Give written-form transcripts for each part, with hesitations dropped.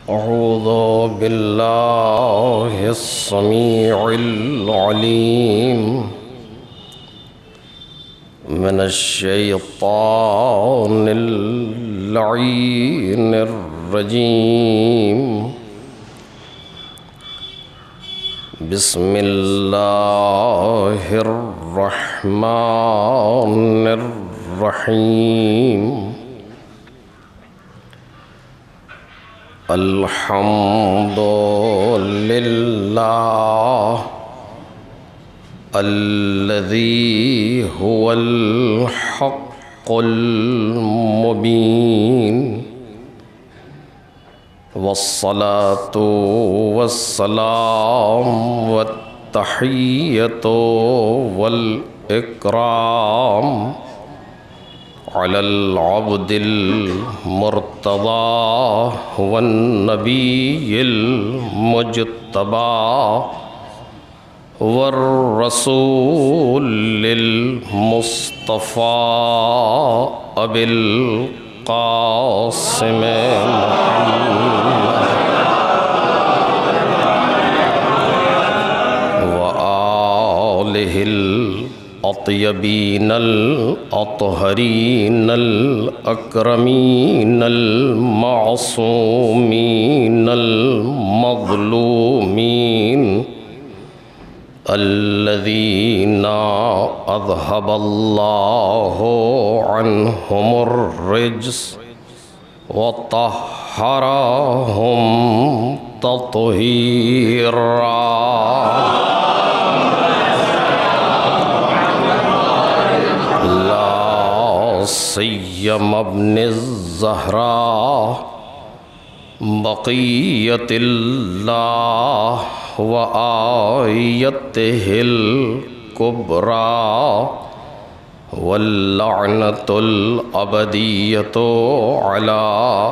أعوذ بالله السميع العليم من الشيطان اللعين الرجيم. بسم الله الرحمن الرحيم. الحمد لله الذي هو الحق المبين، والصلاة والسلام والتحية والإكرام على العبد المرتضى والنبي المجتبى والرسول المصطفى أبي القاسم محمد وآله الأطيبين الأطهرين الأكرمين المعصومين المظلومين الذين أذهب الله عنهم الرجس وطهرهم تطهيرا. سيما ابن الزهراء بقية الله وآيته الكبرى واللعنة الأبدية على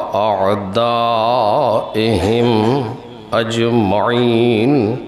أعدائهم أجمعين.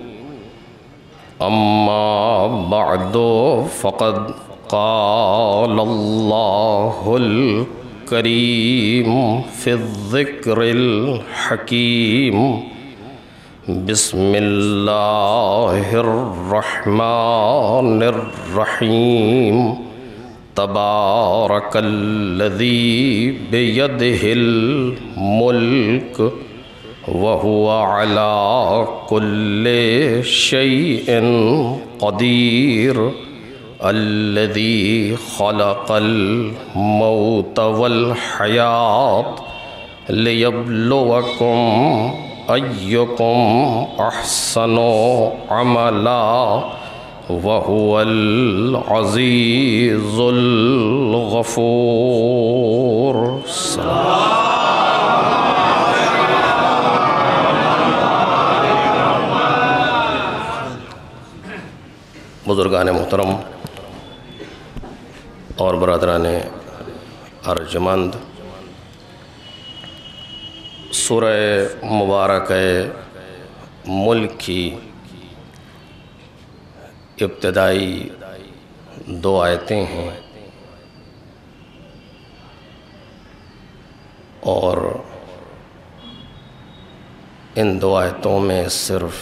أما بعد، فقد قال الله الكريم في الذكر الحكيم: بسم الله الرحمن الرحيم. تبارك الذي بيده الملك وهو على كل شيء قدير. الذي خلق الموت والحياة ليبلوكم أيكم أحسن عملا وهو العزيز الغفور. بزرگان محترم اور برادران ارجمند، سورہ مبارکہ ملک کی ابتدائی دو آیتیں ہیں، اور ان دو آیتوں میں صرف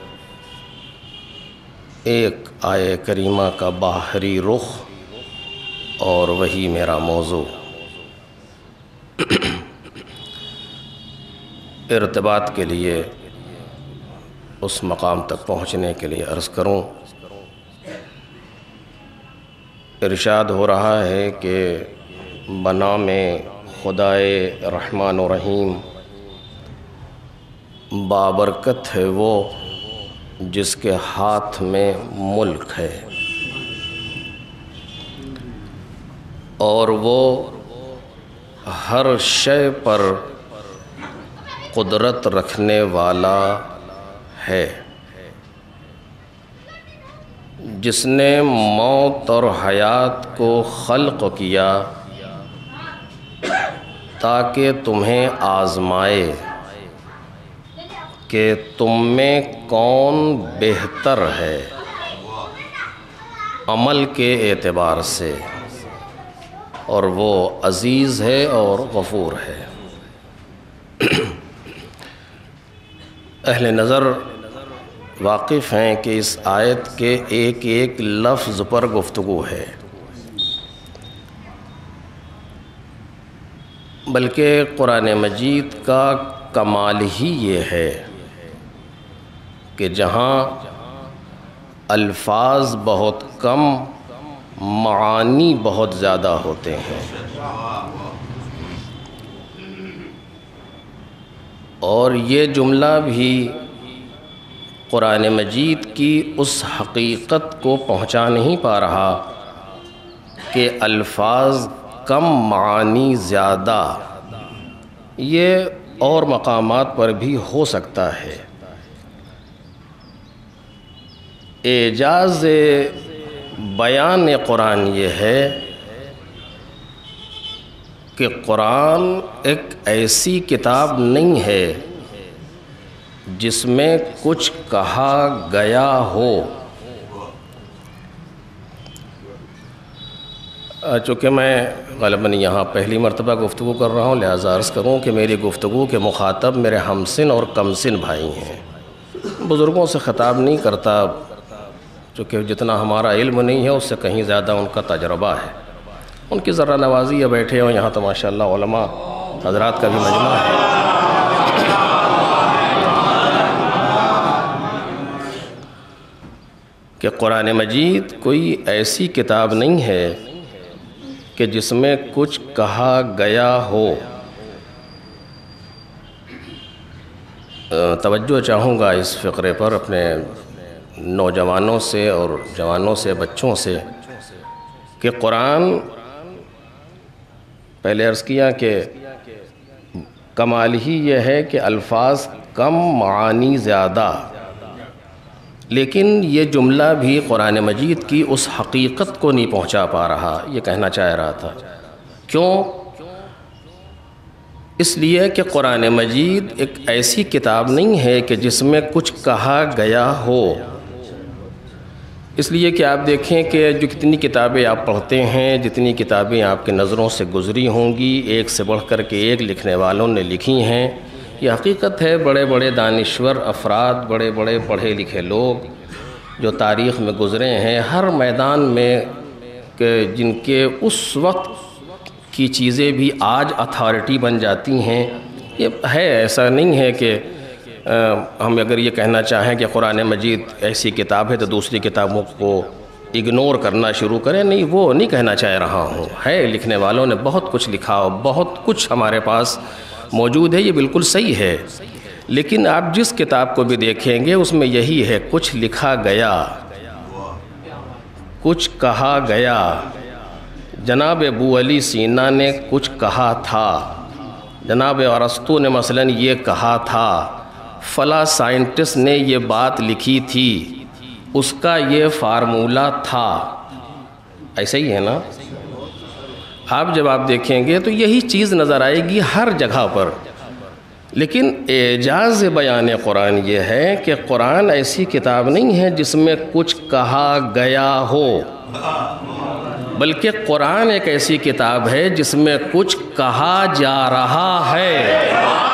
ایک آیہ کریمہ کا باہری رخ اور وہی میرا موضوع. ارتباط کے لیے اس مقام تک پہنچنے کے لیے عرض کروں، ارشاد ہو رہا ہے کہ بنام خدائے رحمان و رحیم، بابرکت ہے وہ جس کے ہاتھ میں ملک ہے، اور وہ ہر شے پر قدرت رکھنے والا ہے، جس نے موت اور حیات کو خلق کیا تاکہ تمہیں آزمائے کہ تم میں کون بہتر ہے عمل کے اعتبار سے، اور وہ عزیز ہے اور غفور ہے۔ اہل نظر واقف ہیں کہ اس آیت کے ایک ایک لفظ پر گفتگو ہے، بلکہ قرآن مجید کا کمال ہی یہ ہے کہ جہاں الفاظ بہت کم معانی بہت زیادہ ہوتے ہیں، اور یہ جملہ بھی قرآن مجید کی اس حقیقت کو پہنچا نہیں پا رہا کہ الفاظ کم معانی زیادہ، یہ اور مقامات پر بھی ہو سکتا ہے۔ اعجاز بیان قرآن یہ ہے کہ قرآن ایک ایسی کتاب نہیں ہے جس میں کچھ کہا گیا ہو۔ چونکہ میں غالباً یہاں پہلی مرتبہ گفتگو کر رہا ہوں، لہٰذا عرض کروں کہ میری گفتگو کے مخاطب میرے ہمسن اور کمسن بھائی ہیں، بزرگوں سے خطاب نہیں کرتا، چونکہ جتنا ہمارا علم نہیں ہے اس سے کہیں زیادہ ان کا تجربہ ہے۔ ان کی ذرا نوازی ہے، بیٹھے ہوں یہاں تو ماشاءاللہ علماء حضرات کا بھی مجمع ہے۔ کہ قرآن مجید کوئی ایسی کتاب نہیں ہے کہ جس میں کچھ کہا گیا ہو۔ توجہ چاہوں گا اس فقرے پر اپنے نوجوانوں سے اور جوانوں سے، بچوں سے، کہ قرآن پہلے عرض کیا کہ کمال ہی یہ ہے کہ الفاظ کم معانی زیادہ، لیکن یہ جملہ بھی قرآن مجید کی اس حقیقت کو نہیں پہنچا پا رہا، یہ کہنا چاہ رہا تھا۔ کیوں؟ اس لیے کہ قرآن مجید ایک ایسی کتاب نہیں ہے کہ جس میں کچھ کہا گیا ہو۔ اس لیے کہ آپ دیکھیں کہ جو کتنی کتابیں آپ پڑھتے ہیں، جتنی کتابیں آپ کے نظروں سے گزری ہوں گی، ایک سے بڑھ کر کے ایک لکھنے والوں نے لکھی ہیں، یہ حقیقت ہے۔ بڑے بڑے دانشور افراد، بڑے بڑے پڑھے لکھے لوگ جو تاریخ میں گزرے ہیں، ہر میدان میں کہ جن کے اس وقت کی چیزیں بھی آج اتھارٹی بن جاتی ہیں، یہ ہے، ایسا نہیں ہے کہ ہم اگر یہ کہنا چاہیں کہ قرآن مجید ایسی کتاب ہے تو دوسری کتابوں کو اگنور کرنا شروع کریں، نہیں، وہ نہیں کہنا چاہ رہا ہوں۔ ہے، لکھنے والوں نے بہت کچھ لکھا، بہت کچھ ہمارے پاس موجود ہے، یہ بالکل صحیح ہے، لیکن آپ جس کتاب کو بھی دیکھیں گے اس میں یہی ہے، کچھ لکھا گیا، کچھ کہا گیا۔ جناب ابو علی سینا نے کچھ کہا تھا، جناب ارسطو نے مثلاً یہ کہا تھا، فلاں سائنٹسٹ نے یہ بات لکھی تھی، اس کا یہ فارمولہ تھا، ایسا ہی ہے نا؟ آپ جب آپ دیکھیں گے تو یہی چیز نظر آئے گی ہر جگہ پر، لیکن اعجاز بیان قرآن یہ ہے کہ قرآن ایسی کتاب نہیں ہے جس میں کچھ کہا گیا ہو، بلکہ قرآن ایک ایسی کتاب ہے جس میں کچھ کہا جا رہا ہے۔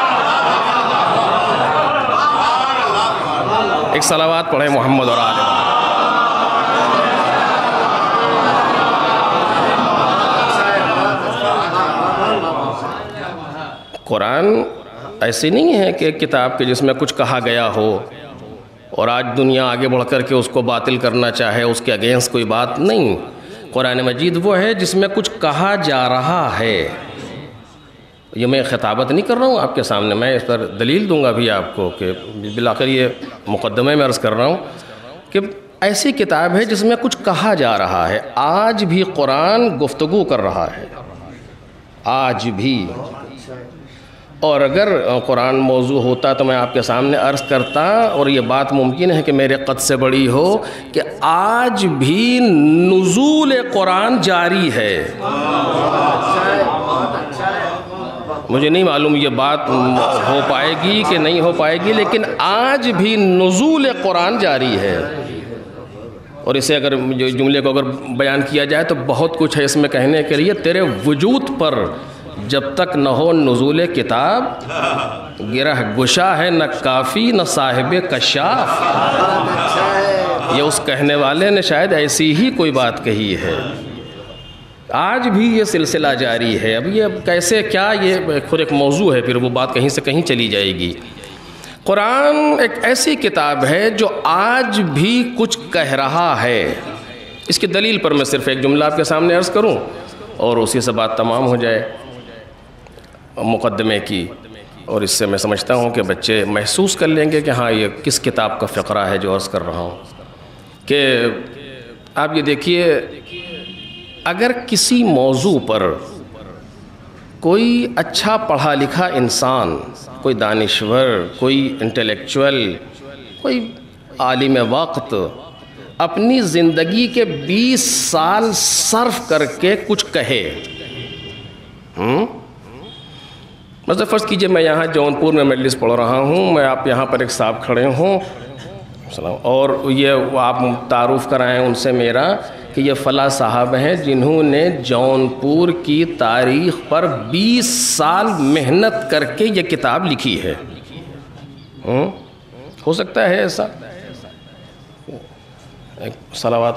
ایک صلوات پڑھیں محمد اور آل محمد۔ قرآن ایسی نہیں ہے کہ کتاب کے جس میں کچھ کہا گیا ہو اور آج دنیا آگے بڑھ کر کے اس کو باطل کرنا چاہے، اس کے اگینسٹ کوئی بات نہیں۔ قرآن مجید وہ ہے جس میں کچھ کہا جا رہا ہے۔ یہ میں خطابت نہیں کر رہا ہوں آپ کے سامنے، میں اس پر دلیل دوں گا بھی آپ کو کہ بالآخر یہ مقدمے میں عرض کر رہا ہوں کہ ایسی کتاب ہے جس میں کچھ کہا جا رہا ہے۔ آج بھی قرآن گفتگو کر رہا ہے، آج بھی۔ اور اگر قرآن موضوع ہوتا تو میں آپ کے سامنے عرض کرتا، اور یہ بات ممکن ہے کہ میرے قد سے بڑی ہو، کہ آج بھی نزول قرآن جاری ہے۔ مجھے نہیں معلوم یہ بات ہو پائے گی کہ نہیں ہو پائے گی، لیکن آج بھی نزول قرآن جاری ہے۔ اور اسے اگر جملے کو اگر بیان کیا جائے تو بہت کچھ ہے اس میں کہنے کے لیے۔ تیرے وجود پر جب تک نہ ہو نزول کتاب گرہ گشا ہے نہ کافی نہ صاحب کشاف. یہ اس کہنے والے نے شاید ایسی ہی کوئی بات کہی ہے. آج بھی یہ سلسلہ جاری ہے. اب یہ کیسے کیا، یہ خود ایک موضوع ہے، پھر وہ بات کہیں سے کہیں چلی جائے گی. قرآن ایک ایسی کتاب ہے جو آج بھی کچھ کہہ رہا ہے. اس کی دلیل پر میں صرف ایک جملہ آپ کے سامنے عرض کروں اور اسی سے بات تمام ہو جائے مقدمے کی. اور اس سے میں سمجھتا ہوں کہ بچے محسوس کر لیں گے کہ ہاں یہ کس کتاب کا فقرہ ہے جو عرض کر رہا ہوں. کہ آپ یہ دیکھیے، اگر کسی موضوع پر کوئی اچھا پڑھا لکھا انسان، کوئی دانشور، کوئی انٹلیکچوئل، کوئی عالم وقت اپنی زندگی کے 20 سال صرف کر کے کچھ کہے، مثلا فرض کیجئے میں یہاں جونپور میں مجلس پڑھ رہا ہوں، میں آپ یہاں پر ایک صاحب کھڑے ہوں اور یہ آپ تعارف کرائیں ان سے میرا کہ یہ فلاں صاحب ہیں جنہوں نے جونپور کی تاریخ پر 20 سال محنت کر کے یہ کتاب لکھی ہے. ہو سکتا ہے ایسا؟ صلوات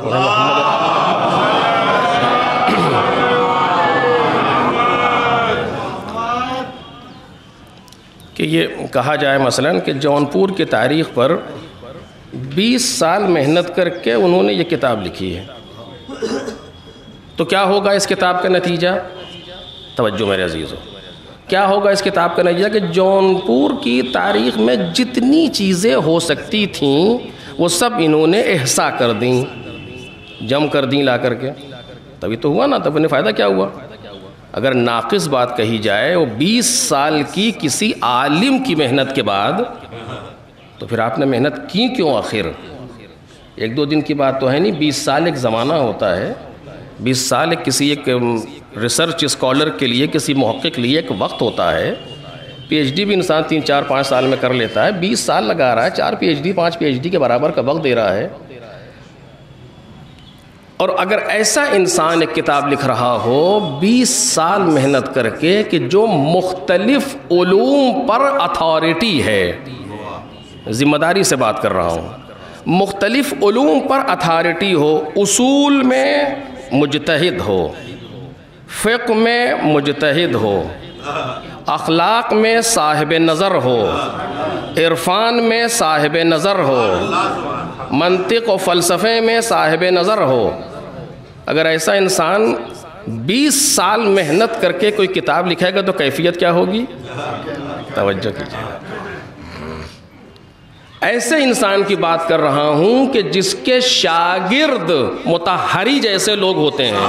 کہ یہ کہا جائے مثلاً کہ جونپور کی تاریخ پر 20 سال محنت کر کے انہوں نے یہ کتاب لکھی ہے. تو کیا ہوگا اس کتاب کا نتیجہ؟ توجہ میرے عزیزو، کیا ہوگا اس کتاب کا نتیجہ کہ جونپور کی تاریخ میں جتنی چیزیں ہو سکتی تھیں وہ سب انہوں نے احصا کر دیں، جم کر دیں لا کر کے. تبھی تو ہوا نا، تب انہیں فائدہ کیا ہوا؟ اگر ناقص بات کہی جائے وہ 20 سال کی کسی عالم کی محنت کے بعد، تو پھر آپ نے محنت کی کیوں آخر؟ ایک دو دن کی بات تو ہے نہیں، 20 سال ایک زمانہ ہوتا ہے. 20 سال ایک کسی ایک ریسرچ اسکالر کے لیے، کسی محقق کے لیے ایک وقت ہوتا ہے. پی ایچ ڈی بھی انسان 3 4 5 سال میں کر لیتا ہے، 20 سال لگا رہا ہے، 4 P H D 5 P H D کے برابر کا وقت دے رہا ہے. اور اگر ایسا انسان ایک کتاب لکھ رہا ہو 20 سال محنت کر کے کہ جو مختلف علوم پر اتھارٹی ہے، ذمہ داری سے بات کر رہا ہوں، مختلف علوم پر اتھارٹی ہو، اصول میں مجتہد ہو، فقہ میں مجتہد ہو، اخلاق میں صاحب نظر ہو، عرفان میں صاحب نظر ہو، منطق و فلسفے میں صاحب نظر ہو. اگر ایسا انسان 20 سال محنت کر کے کوئی کتاب لکھے گا تو کیفیت کیا ہوگی؟ توجہ کیجیے. ایسے انسان کی بات کر رہا ہوں کہ جس کے شاگرد مطہری جیسے لوگ ہوتے ہیں.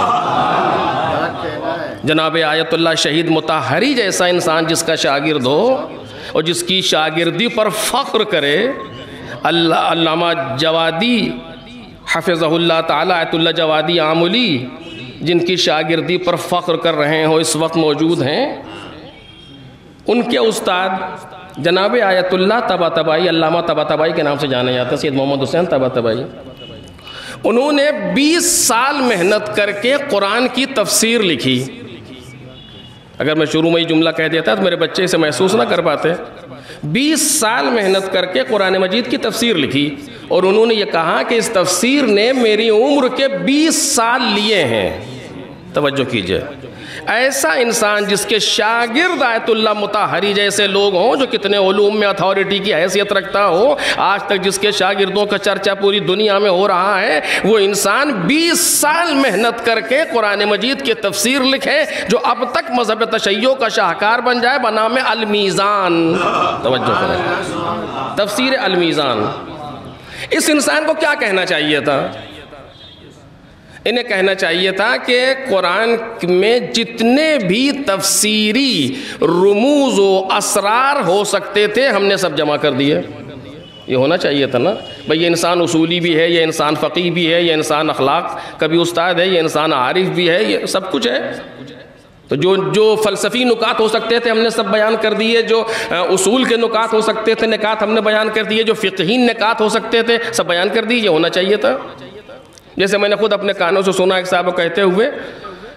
جناب آیت اللہ شہید مطہری جیسا انسان جس کا شاگرد ہو اور جس کی شاگردی پر فخر کرے. علامہ جوادی حفظہ اللہ تعالی، آیت اللہ جوادی آملی، جن کی شاگردی پر فخر کر رہے ہیں، اس وقت موجود ہیں. ان کے استاد جناب آیت اللہ طباطبائی، علامہ طباطبائی کے نام سے جانے جاتے ہیں، سید محمد حسین طباطبائی. انہوں نے 20 سال محنت کر کے قرآن کی تفسیر لکھی. اگر میں شروع میں ہی جملہ کہہ دیتا تو میرے بچے اسے محسوس نہ کر پاتے. 20 سال محنت کر کے قرآن مجید کی تفسیر لکھی اور انہوں نے یہ کہا کہ اس تفسیر نے میری عمر کے 20 سال لیے ہیں. توجہ کیجئے. ایسا انسان جس کے شاگرد آیت اللہ مطہری جیسے لوگ ہوں، جو کتنے علوم میں اتھارٹی کی حیثیت رکھتا ہو، آج تک جس کے شاگردوں کا چرچا پوری دنیا میں ہو رہا ہے، وہ انسان 20 سال محنت کر کے قرآن مجید کی تفسیر لکھے جو اب تک مذہب تشیع کا شاہکار بن جائے، بنام المیزان. توجہ کریں، تفسیر المیزان. اس انسان کو کیا کہنا چاہیے تھا؟ انہیں کہنا چاہیے تھا کہ قرآن میں جتنے بھی تفسیری رموز و اسرار ہو سکتے تھے ہم نے سب جمع کر دیے. یہ ہونا چاہیے تھا نا بھئی. یہ انسان اصولی بھی ہے، یہ انسان فقیہ بھی ہے، یہ انسان اخلاق کا بھی استاد ہے، یہ انسان عارف بھی ہے، یہ سب کچھ ہے. تو جو فلسفی نکات ہو سکتے تھے ہم نے سب بیان کر دیے، جو اصول کے نکات ہو سکتے تھے نکات ہم نے بیان کر دیے، جو فقہی نکات ہو سکتے تھے سب بیان کر دیے. یہ ہونا چاہیے تھا. جیسے میں نے خود اپنے کانوں سے سنا ایک صاحب کہتے ہوئے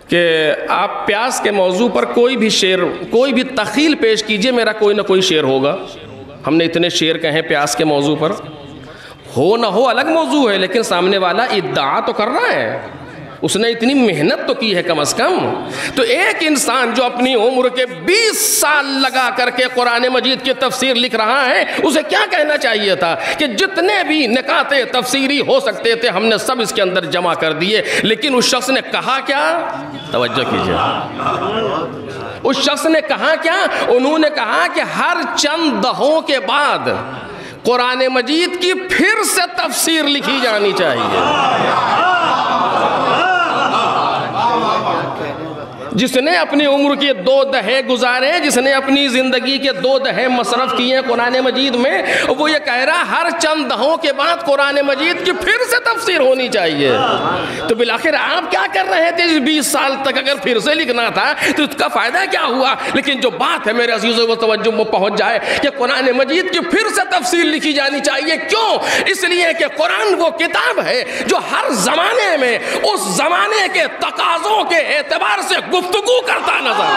کہ آپ پیاس کے موضوع پر کوئی بھی شعر، کوئی بھی تخیل پیش کیجئے، میرا کوئی نہ کوئی شعر ہوگا. ہم نے اتنے شعر کہے پیاس کے موضوع پر، ہو نہ ہو الگ موضوع ہے، لیکن سامنے والا ادعا تو کر رہا ہے، اس نے اتنی محنت تو کی ہے کم از کم. تو ایک انسان جو اپنی عمر کے 20 سال لگا کر کے قرآن مجید کی تفسیر لکھ رہا ہے، اسے کیا کہنا چاہیے تھا کہ جتنے بھی نکات تفسیری ہو سکتے تھے ہم نے سب اس کے اندر جمع کر دیے. لیکن اس شخص نے کہا کیا؟ توجہ کیجئے. اس شخص نے کہا کیا؟ انہوں نے کہا کہ ہر چند دہوں کے بعد قرآن مجید کی پھر سے تفسیر لکھی جانی چاہیے. جس نے اپنی عمر کے 2 دہے گزارے، جس نے اپنی زندگی کے 2 دہے مصرف کیے قرآن مجید میں، وہ یہ کہہ رہا ہر چند دہوں کے بعد قرآن مجید کی پھر سے تفسیر ہونی چاہیے. تو بالآخر آپ کیا کر رہے تھے 20 سال تک؟ اگر پھر سے لکھنا تھا تو اس کا فائدہ کیا ہوا؟ لیکن جو بات ہے میرے عزیزوں وہ توجہ میں پہنچ جائے کہ قرآن مجید کی پھر سے تفسیر لکھی جانی چاہیے. کیوں؟ اس لیے کہ قرآن وہ کتاب ہے جو ہر زمانے میں اس زمانے کے تقاضوں کے اعتبار سے گفتگو کرتا نظر.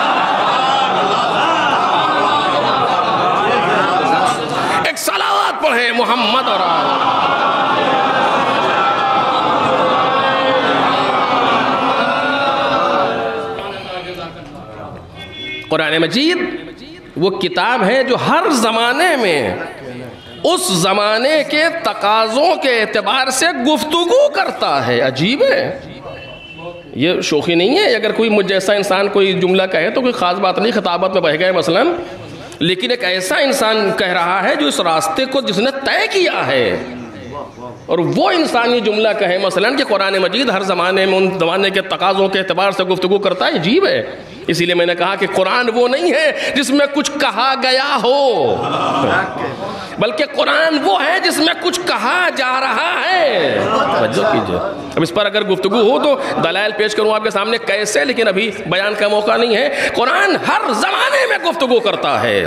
ایک صلوات پڑھیں محمد اور قرآن مجید وہ کتاب ہے جو ہر زمانے میں اس زمانے کے تقاضوں کے اعتبار سے گفتگو کرتا ہے. عجیب ہے، یہ شوخی نہیں ہے. اگر کوئی مجھ جیسا انسان کوئی جملہ کہے تو کوئی خاص بات نہیں، خطابت میں بہ گئے مثلا، لیکن ایک ایسا انسان کہہ رہا ہے جو اس راستے کو جس نے طے کیا ہے، اور وہ انسان یہ جملہ کہے مثلا کہ قرآن مجید ہر زمانے میں ان زمانے کے تقاضوں کے اعتبار سے گفتگو کرتا ہے. عجیب ہے. اسی لیے میں نے کہا کہ قرآن وہ نہیں ہے جس میں کچھ کہا گیا ہو، بلکہ قرآن وہ ہے جس میں کچھ کہا جا رہا ہے. توجہ کیجئے. اب اس پر اگر گفتگو ہو تو دلائل پیش کروں آپ کے سامنے کیسے، لیکن ابھی بیان کا موقع نہیں ہے. قرآن ہر زمانے میں گفتگو کرتا ہے.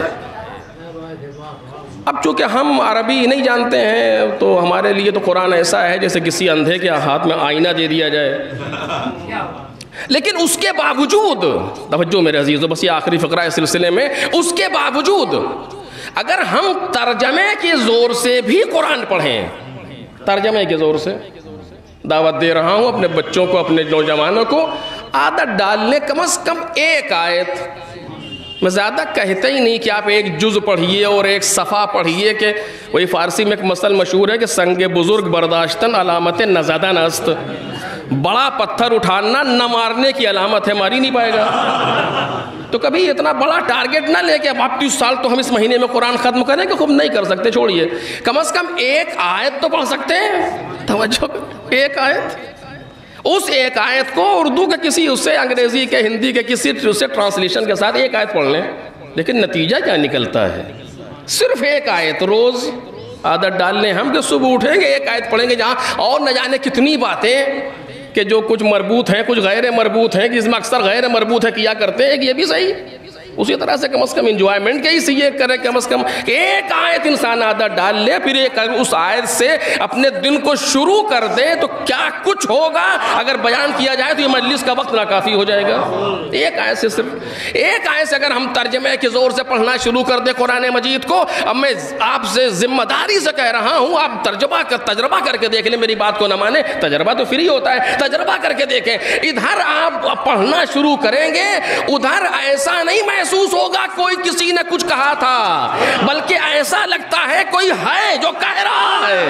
اب چونکہ ہم عربی نہیں جانتے ہیں تو ہمارے لیے تو قرآن ایسا ہے جیسے کسی اندھے کے ہاتھ میں آئینہ دے دیا جائے. لیکن اس کے باوجود، توجہ میرے عزیزو، بس یہ آخری فقرہ اس سلسلے میں، اس کے باوجود اگر ہم ترجمے کے زور سے بھی قرآن پڑھیں، ترجمے کے زور سے، دعوت دے رہا ہوں اپنے بچوں کو، اپنے نوجوانوں کو عادت ڈالنے کم از کم ایک آیت. میں زیادہ کہتا ہی نہیں کہ آپ ایک جز پڑھیے اور ایک صفحہ پڑھیے، کہ وہی فارسی میں ایک مثل مشہور ہے کہ سنگ بزرگ برداشتن علامت نزدن است. بڑا پتھر اٹھانا نہ مارنے کی علامت ہے، ماری نہیں پائے گا. تو کبھی اتنا بڑا ٹارگٹ نہ لے کہ اب 30 سال تو ہم اس مہینے میں قرآن ختم کریں، کہ خوب نہیں کر سکتے، چھوڑیے. کم از کم ایک آیت تو پڑھ سکتے ہیں. توجہ، ایک آیت. اس ایک آیت کو اردو کے کسی اس سے، انگریزی کے، ہندی کے کسی اس سے ٹرانسلیشن کے ساتھ ایک آیت پڑھ لیں، لیکن نتیجہ کیا نکلتا ہے؟ صرف ایک آیت. روز عادت ڈال لیں ہم کہ صبح اٹھیں گے ایک آیت پڑھیں گے، جہاں اور نہ جانے کتنی باتیں کہ جو کچھ مربوط ہیں کچھ غیر مربوط ہیں، کہ اس میں اکثر غیر مربوط ہے کیا کرتے ہیں، کہ یہ بھی صحیح. اسی طرح سے کم از کم انجوائمنٹ کے ہی یہ کرے، کم از کم ایک آیت انسان عادت ڈال لے، پھر ایک اس آیت سے اپنے دن کو شروع کر دے تو کیا کچھ ہوگا. اگر بیان کیا جائے تو یہ مجلس کا وقت ناکافی ہو جائے گا. ایک آیت سے، صرف ایک آیت سے اگر ہم ترجمے کے زور سے پڑھنا شروع کر دیں قرآن مجید کو. اب میں آپ سے ذمہ داری سے کہہ رہا ہوں، آپ تجربہ کر کے دیکھ لیں، میری بات کو نہ مانیں، تجربہ تو فری ہوتا ہے، تجربہ کر کے دیکھیں. ادھر آپ پڑھنا شروع کریں گے، ادھر ایسا نہیں محسوس ہوگا کوئی کسی نے کچھ کہا تھا، بلکہ ایسا لگتا ہے کوئی ہے جو کہہ رہا ہے،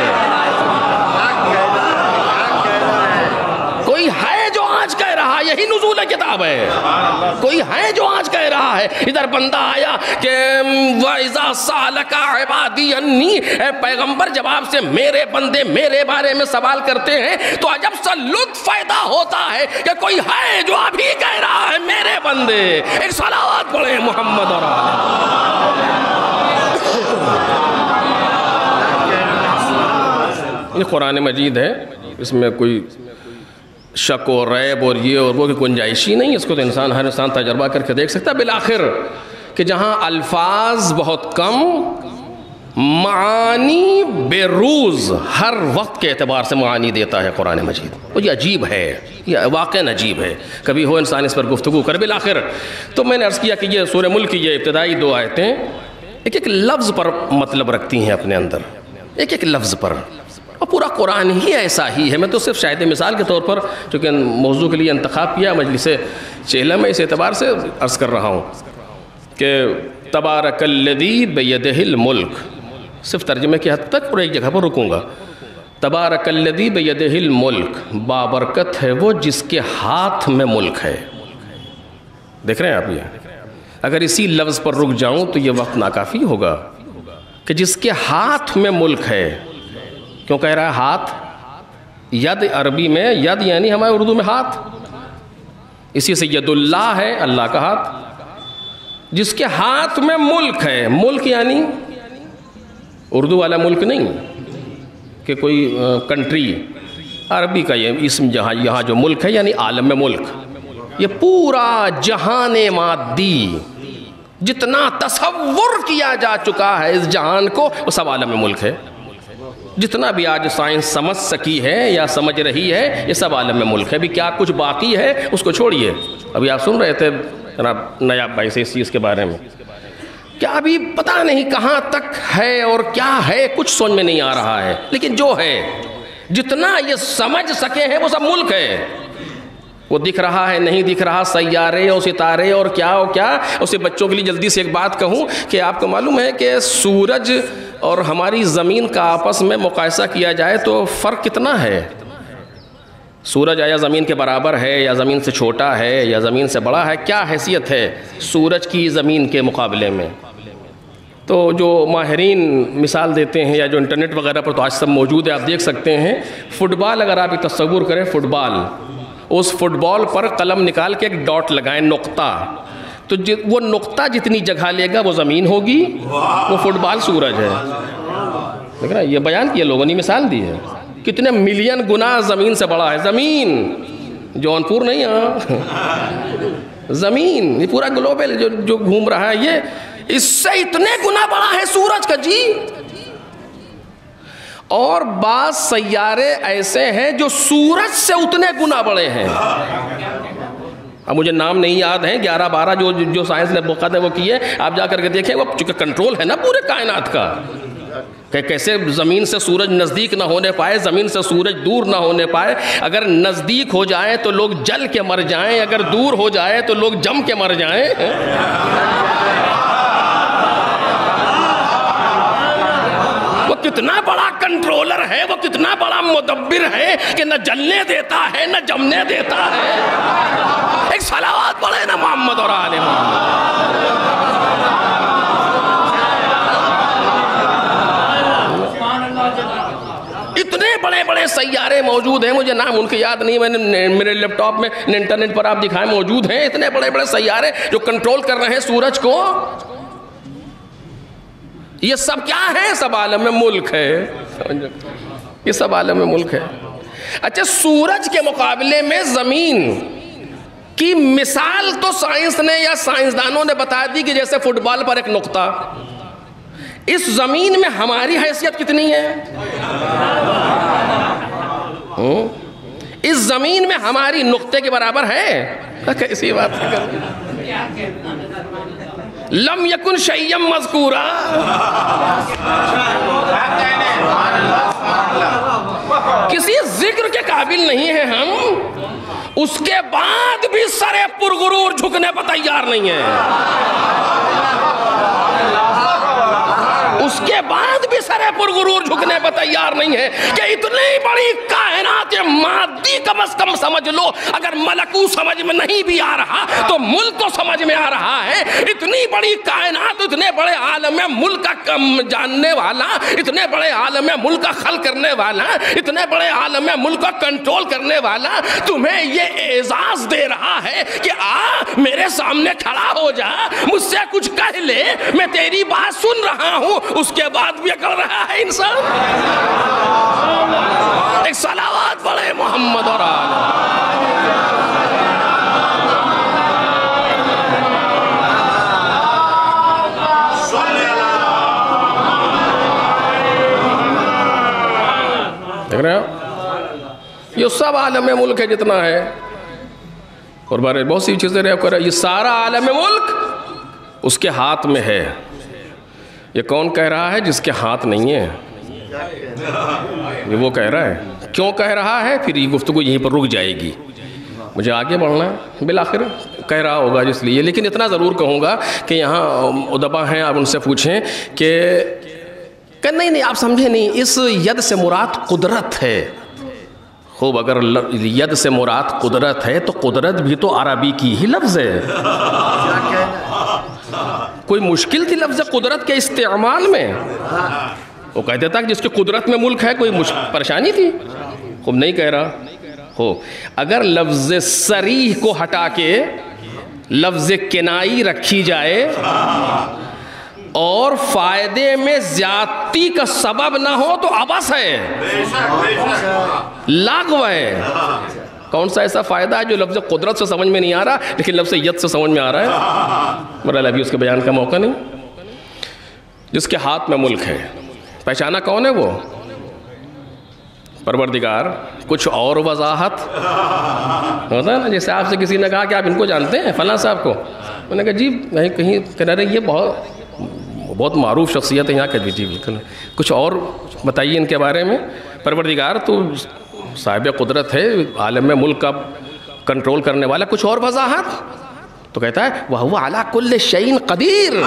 کوئی ہے جو آج کہہ رہا ہے. یہی نزول کتاب ہے. کوئی ہے جو آج کہہ رہا ہے. ادھر بندہ آیا کہ وَإِذَا سَأَلَكَ عِبَادِي عَنِّي، اے پیغمبر جب آپ سے میرے بندے میرے بارے میں سوال کرتے ہیں تو عجب سا لطف پیدا ہوتا ہے کہ کوئی ہے جو ابھی کہہ رہا ہے میرے بندے. ایک صلوات پڑھیں محمد اور یہ قرآن مجید ہے، اس میں کوئی شک و ریب اور یہ اور وہ کی گنجائش ہی نہیں. اس کو تو ہر انسان تجربہ کر کے دیکھ سکتا ہے. بالآخر کہ جہاں الفاظ بہت کم معانی بے روز ہر وقت کے اعتبار سے معانی دیتا ہے قرآن مجید. اور یہ عجیب ہے، یہ واقعاً عجیب ہے. کبھی ہو انسان اس پر گفتگو کر. بالآخر تو میں نے عرض کیا کہ یہ سورہ ملک کی یہ ابتدائی 2 آیتیں ایک ایک لفظ پر مطلب رکھتی ہیں اپنے اندر، ایک ایک لفظ پر. اور پورا قرآن ہی ایسا ہی ہے. میں تو صرف شاہد مثال کے طور پر چونکہ موضوع کے لیے انتخاب کیا مجلس چیلہ میں، اس اعتبار سے عرض کر رہا ہوں کہ تبارک الذی بیدہ الملک، صرف ترجمے کی حد تک اور ایک جگہ پر رکوں گا. تبارک الذی بیدہ الملک، بابرکت ہے وہ جس کے ہاتھ میں ملک ہے. دیکھ رہے ہیں آپ؟ یہ اگر اسی لفظ پر رک جاؤں تو یہ وقت ناکافی ہوگا کہ جس کے ہاتھ میں ملک ہے. کیوں کہہ رہا ہے ہاتھ؟ ید عربی میں ید یعنی ہمارے اردو میں ہاتھ، اسی سے ید اللہ ہے، اللہ کا ہاتھ. جس کے ہاتھ میں ملک ہے، ملک یعنی اردو والا ملک نہیں کہ کوئی کنٹری، عربی کا یہ اسم یہاں جو ملک ہے یعنی عالم میں ملک. یہ پورا جہان مادی جتنا تصور کیا جا چکا ہے اس جہان کو، وہ سب عالم میں ملک ہے. جتنا بھی آج سائنس سمجھ سکی ہے یا سمجھ رہی ہے یہ سب عالم میں ملک ہے. ابھی کیا کچھ باقی ہے اس کو چھوڑیے. ابھی آپ سن رہے تھے جناب نیاب بھائی سے اس چیز کے بارے میں، کیا ابھی پتہ نہیں کہاں تک ہے اور کیا ہے، کچھ سمجھ میں نہیں آ رہا ہے. لیکن جو ہے جتنا یہ سمجھ سکے ہیں وہ سب ملک ہے. وہ دکھ رہا ہے نہیں دکھ رہا، سیارے اور ستارے اور کیا. اسے بچوں کے لیے جلدی سے ایک بات کہوں کہ آپ کو معلوم ہے کہ سورج اور ہماری زمین کا آپس میں مقایسہ کیا جائے تو فرق کتنا ہے؟ سورج آیا زمین کے برابر ہے یا زمین سے چھوٹا ہے یا زمین سے بڑا ہے؟ کیا حیثیت ہے سورج کی زمین کے مقابلے میں؟ تو جو ماہرین مثال دیتے ہیں یا جو انٹرنیٹ وغیرہ پر تو آج سب موجود ہے، آپ دیکھ سکتے ہیں. فٹ بال اگر آپ تصور کریں، فٹ بال، اس فٹ بال پر قلم نکال کے ایک ڈاٹ لگائیں، نقطہ، تو وہ نقطہ جتنی جگہ لے گا وہ زمین ہوگی، وہ فٹ بال سورج ہے. دیکھ رہا ہے؟ یہ بیان کیا لوگوں نے، مثال دی ہے. کتنے ملین گنا زمین سے بڑا ہے. زمین، جونپور نہیں، زمین، یہ پورا گلوبل جو گھوم رہا ہے یہ اس سے اتنے گنا بڑا ہے سورج کا. جی، اور بعض سیارے ایسے ہیں جو سورج سے اتنے گنا بڑے ہیں. اب مجھے نام نہیں یاد ہیں، 11-12 جو سائنس نے موقع ہے وہ کیے. آپ جا کر کے دیکھیں، وہ چونکہ کنٹرول ہے نا پورے کائنات کا، کہ کیسے زمین سے سورج نزدیک نہ ہونے پائے، زمین سے سورج دور نہ ہونے پائے. اگر نزدیک ہو جائے تو لوگ جل کے مر جائیں، اگر دور ہو جائے تو لوگ جم کے مر جائیں. وہ کتنا بڑا کنٹرولر ہے، وہ کتنا بڑا مدبر ہے کہ نہ جلنے دیتا ہے نہ جمنے دیتا ہے. ایک صلوات پڑھے نا محمد اور آل محمد. اتنے بڑے بڑے سیارے موجود ہیں، مجھے نام ان کے یاد نہیں، میں نے میرے لیپ ٹاپ میں انٹرنیٹ پر آپ دکھائیں موجود ہیں. اتنے بڑے بڑے سیارے جو کنٹرول کر رہے ہیں سورج کو. یہ سب کیا ہے؟ سب عالم میں ملک ہے. یہ سب عالم میں ملک ہے. اچھا، سورج کے مقابلے میں زمین کی مثال تو سائنس نے یا سائنسدانوں نے بتا دی کہ جیسے فٹ بال پر ایک نقطہ. اس زمین میں ہماری حیثیت کتنی ہے؟ اس زمین میں ہماری نقطے کے برابر ہے؟ کیسی بات ہے؟ لم یکن شیئا مذکورا. کسی ذکر کے قابل نہیں ہیں ہم، اس کے بعد بھی سر پرغرور جھکنے پر تیار نہیں ہے. اس کے بعد بھی سر پرغرور جھکنے پر تیار نہیں ہے کہ اتنی بڑی کائنات مادی کم از کم سمجھ لو. اگر ملکوت سمجھ میں نہیں بھی آ رہا تو ملک تو سمجھ میں آ رہا ہے. اتنی بڑی کائنات، اتنے بڑے عالم ملک کا جاننے والا، اتنے بڑے عالم ملک کا خلق کرنے والا، اتنے بڑے عالم ملک کا کنٹرول کرنے والا تمہیں یہ اعزاز دے رہا ہے کہ میرے سامنے کھڑا ہو جا، مجھ سے کچھ کہہ لے، میں تیری بات سن رہا ہوں. اس کے بعد بھی اکڑ رہا ہے انسان. ایک صلوات پڑھے محمد اور آل. یہ سب عالم ملک ہے جتنا ہے، اور بارے بہت سی چیزیں رہے کر یہ سارا عالم ملک اس کے ہاتھ میں ہے۔ یہ کون کہہ رہا ہے؟ جس کے ہاتھ نہیں ہے، یہ وہ کہہ رہا ہے۔ کیوں کہہ رہا ہے؟ پھر یہ گفتگو یہیں پر رک جائے گی، مجھے آگے بڑھنا ہے۔ بالآخر کہہ رہا ہوگا جس لیے، لیکن اتنا ضرور کہوں گا کہ یہاں ادبا ہیں، آپ ان سے پوچھیں کہ نہیں آپ سمجھے نہیں، اس ید سے مراد قدرت ہے۔ خوب، اگر ید سے مراد قدرت ہے تو قدرت بھی تو عربی کی ہی لفظ ہے۔ کوئی مشکل تھی لفظ قدرت کے استعمال میں؟ وہ کہتے تھا کہ جس کی قدرت میں ملک ہے، کوئی پریشانی تھی؟ خوب نہیں کہہ رہا ہو۔ اگر لفظ صریح کو ہٹا کے لفظ کنائی رکھی جائے اور فائدے میں زیادتی کا سبب نہ ہو تو عبث ہے، لاغو ہے۔ کون سا ایسا فائدہ ہے جو لفظ قدرت سے سمجھ میں نہیں آ رہا لیکن لفظ ید سے سمجھ میں آ رہا ہے؟ برحال ابھی اس کے بیان کا موقع نہیں۔ جس کے ہاتھ میں ملک ہے، پہچانا کون ہے وہ؟ پروردگار۔ کچھ اور وضاحت ہوتا ہے نا، جیسے آپ سے کسی نے کہا کہ آپ ان کو جانتے ہیں فلاں صاحب کو، میں نے کہا جی کہیں کہہ رہے یہ بہت معروف شخصیت ہے یہاں کا۔ جی بالکل، کچھ اور بتائیے ان کے بارے میں۔ پروردگار تو صاحب قدرت ہے، عالم میں ملک کا کنٹرول کرنے والا، کچھ اور وضاحت؟ تو کہتا ہے وَهُوَ عَلَىٰ كُلِّ شَيْءٍ قَدِيرٌ،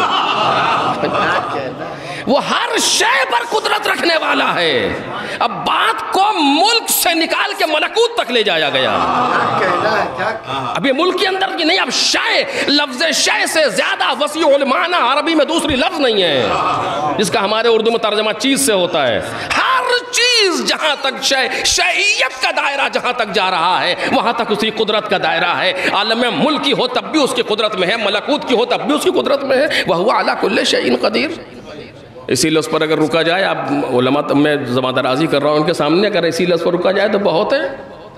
وہ ہر شے پر قدرت رکھنے والا ہے۔ اب بات کو ملک سے نکال کے ملکوت تک لے جایا گیا۔ اب یہ ملک کے اندر کی نہیں، اب شے، لفظ شے سے زیادہ وسیع المعنی عربی میں دوسری لفظ نہیں ہے جس کا ہمارے اردو میں ترجمہ چیز سے ہوتا ہے۔ ہر چیز جہاں تک شیعیت کا دائرہ جہاں تک جا رہا ہے وہاں تک اسی قدرت کا دائرہ ہے۔ عالم ملک کی ہو تب بھی اس کی قدرت میں ہے، ملکوت کی ہو تب بھی اس کی قدرت میں ہے۔ وَهُوَ عَلَىٰ كُلِّ شَيْءٍ قَدِيرٌ۔ اسی لفظ پر اگر رکا جائے، آپ علماء، میں زبان درازی کر رہا ہوں ان کے سامنے، اگر اسی لفظ پر رکا جائے تو بہت ہے۔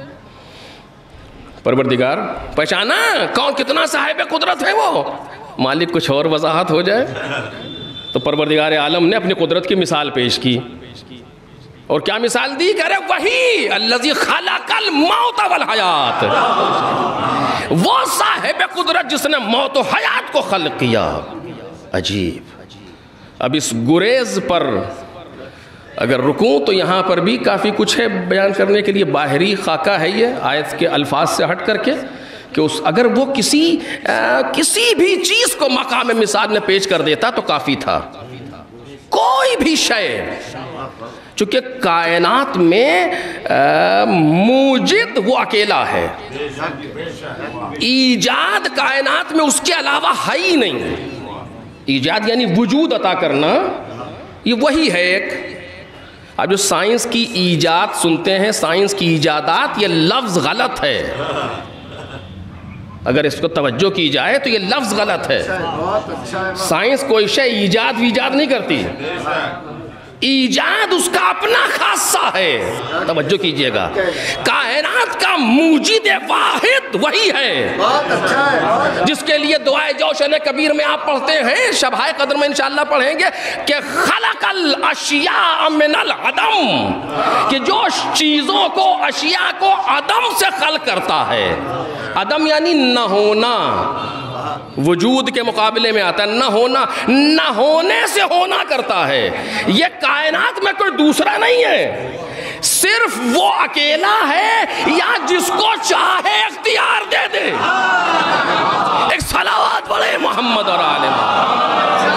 پروردگار پہچانا کون کتنا صاحب قدرت ہے وہ؟ مالک کچھ اور وضاحت ہو جائے تو پروردگار عالم نے اپنی قدرت کی مثال پیش کی، اور کیا مثال دی؟ کہہ رہے وہی الذی خلق الموت والحیات، وہ صاحب قدرت جس نے موت و حیات کو خلق کیا۔ عجیب۔ اب اس گریز پر اگر رکوں تو یہاں پر بھی کافی کچھ ہے بیان کرنے کے لیے۔ باہری خاکہ ہے یہ آیت کے الفاظ سے ہٹ کر کے، کہ اگر وہ کسی بھی چیز کو مقام مثال میں پیش کر دیتا تو کافی تھا۔ کوئی بھی شے، چونکہ کائنات میں موجد وہ اکیلا ہے، ایجاد کائنات میں اس کے علاوہ ہے ہی نہیں۔ ایجاد یعنی وجود عطا کرنا، یہ وہی ہے ایک۔ اب جو سائنس کی ایجاد سنتے ہیں، سائنس کی ایجادات، یہ لفظ غلط ہے۔ اگر اس کو توجہ کی جائے تو یہ لفظ غلط ہے۔ سائنس کوئی شے ایجاد نہیں کرتی، ایجاد اس کا اپنا خاصہ ہے۔ توجہ کیجئے گا، کائنات کا موجد واحد وہی ہے جس کے لیے دعائے جوشن کبیر میں آپ پڑھتے ہیں، شبہائے قدر میں انشاءاللہ پڑھیں گے کہ خلق الاشیاء من العدم، کہ جو چیزوں کو، اشیاء کو عدم سے خلق کرتا ہے۔ عدم یعنی نہ ہونا، وجود کے مقابلے میں آتا ہے نہ ہونا، نہ ہونے سے ہونا کرتا ہے۔ یہ کائنات میں کوئی دوسرا نہیں ہے، صرف وہ اکیلا ہے، یا جس کو چاہے اختیار دے دے۔ ایک صلوات پڑھے محمد اور آل محمد۔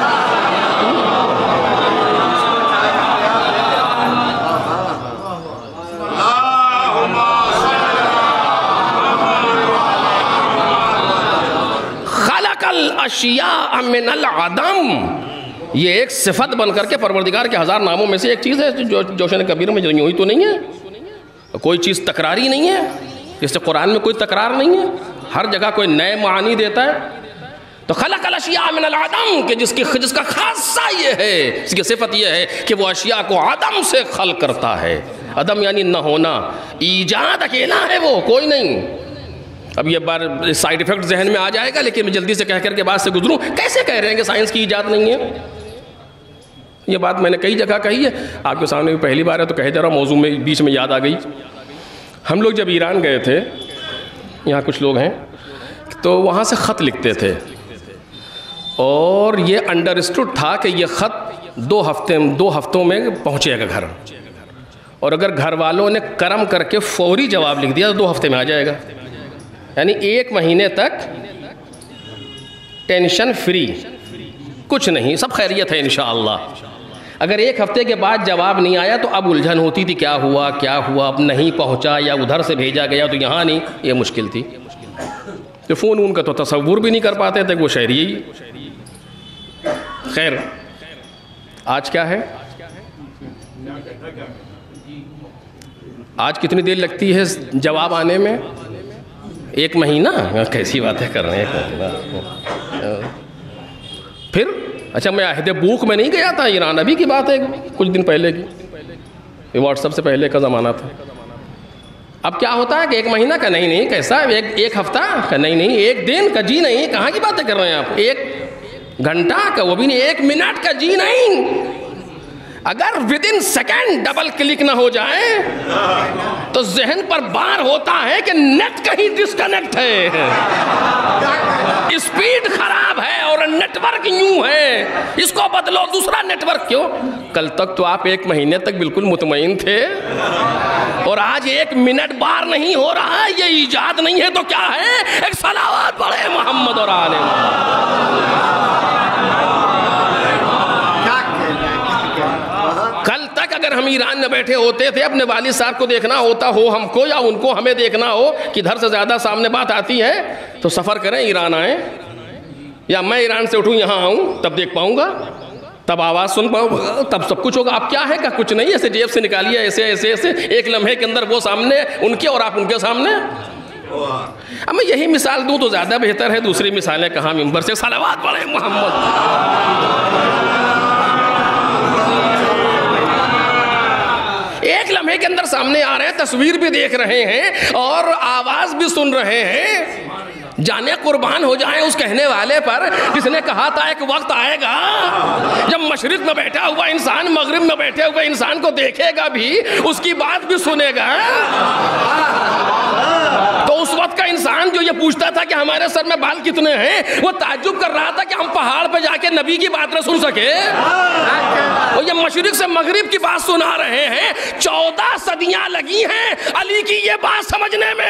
الاشیاء من العدم، یہ ایک صفت بن کر کے پروردگار کے ہزار ناموں میں سے ایک چیز ہے جو جوشن کبیر میں یوں ہی تو نہیں ہے، کوئی چیز تکراری نہیں ہے، جیسے قرآن میں کوئی تکرار نہیں ہے، ہر جگہ کوئی نئے معانی دیتا ہے۔ تو خلق الاشیاء من العدم، کہ جس کا خاصہ یہ ہے، اس کی صفت یہ ہے کہ وہ اشیاء کو عدم سے خلق کرتا ہے۔ عدم یعنی نہ ہونا، ایجاد اکیلا ہے وہ، کوئی نہیں۔ اب یہ بار سائیڈ ایفیکٹ ذہن میں آ جائے گا، لیکن میں جلدی سے کہہ کر کے بات سے گزروں۔ کیسے کہہ رہے ہیں کہ سائنس کی ایجاد نہیں ہے؟ یہ بات میں نے کئی جگہ کہی ہے، آپ کے سامنے بھی پہلی بار ہے تو کہہ دے رہا ہوں، موضوع میں بیچ میں یاد آ گئی۔ ہم لوگ جب ایران گئے تھے، یہاں کچھ لوگ ہیں، تو وہاں سے خط لکھتے تھے، اور یہ انڈرسٹوڈ تھا کہ یہ خط 2 ہفتوں میں پہنچے گا گھر، اور اگر گھر والوں نے کرم کر کے فوری جواب لکھ دیا تو 2 ہفتے میں آ جائے گا، یعنی 1 مہینے تک ٹینشن فری، کچھ نہیں، سب خیریت ہے انشاءاللہ۔ اگر 1 ہفتے کے بعد جواب نہیں آیا تو اب الجھن ہوتی تھی، کیا ہوا، اب نہیں پہنچا، یا ادھر سے بھیجا گیا تو یہاں نہیں، یہ مشکل تھی۔ تو فون ان کا تو تصور بھی نہیں کر پاتے تھے، وہ شہری ہی۔ خیر، آج کیا ہے؟ آج کتنی دیر لگتی ہے جواب آنے میں؟ 1 مہینہ؟ کیسی باتیں کر رہے ہیں۔ پھر اچھا، میں عہد بوک میں نہیں گیا تھا ایران، ابھی کی بات ہے، کچھ دن پہلے کی، یہ واٹس ایپ سے پہلے کا زمانہ تھا۔ اب کیا ہوتا ہے کہ 1 مہینہ کا نہیں، کیسا 1 ہفتہ کا نہیں، 1 دن کا جی نہیں، کہاں کی باتیں کر رہے ہیں آپ؟ 1 گھنٹہ کا، وہ بھی نہیں، 1 منٹ کا جی نہیں۔ اگر ودن سیکنڈ ڈبل کلک نہ ہو جائے تو ذہن پر بار ہوتا ہے کہ نیٹ کہیں ڈسکنیکٹ ہے، اسپیڈ خراب ہے اور نیٹ ورک یوں ہے، اس کو بدلو، دوسرا نیٹ ورک۔ کیوں؟ کل تک تو آپ 1 مہینے تک بالکل مطمئن تھے، اور آج 1 منٹ بار نہیں ہو رہا۔ یہ ایجاد نہیں ہے تو کیا ہے؟ ایک صلوات پڑھے محمد اور آل محمد۔ کل تک اگر ہم ایران میں بیٹھے ہوتے تھے، اپنے والد صاحب کو دیکھنا ہوتا ہو ہم کو، یا ان کو ہمیں دیکھنا ہو کہ ادھر سے زیادہ سامنے بات آتی ہے، تو سفر کریں، ایران آئیں، یا میں ایران سے اٹھوں یہاں آؤں، تب دیکھ پاؤں گا، تب آواز سن پاؤں گا، تب سب کچھ ہوگا۔ اب کیا ہے کہ کچھ نہیں، ایسے جیب سے نکالیے، ایسے 1 لمحے کے اندر وہ سامنے ان کے اور آپ ان کے سامنے۔ اب میں یہی مثال دوں تو زیادہ بہتر ہے، دوسری مثالیں کہاں، ممبر سے صلوات پڑھے محمد۔ 1 لمحے کے اندر سامنے آ رہے ہیں، تصویر بھی دیکھ رہے ہیں اور آواز بھی سن رہے ہیں۔ جانے قربان ہو جائیں اس کہنے والے پر جس نے کہا تھا ایک وقت آئے گا جب مشرق میں بیٹھا ہوا انسان مغرب میں بیٹھے ہوئے انسان کو دیکھے گا بھی، اس کی بات بھی سنے گا۔ تو اس وقت کا انسان جو یہ پوچھتا تھا کہ ہمارے سر میں بال کتنے ہیں، وہ تعجب کر رہا تھا کہ ہم پہاڑ پہ جا کے نبی کی بات نہ سن سکے۔ وہ یہ مشرق سے مغرب کی بات سنا رہے ہیں۔ 14 صدیاں لگی ہیں علی کی یہ بات سمجھنے میں۔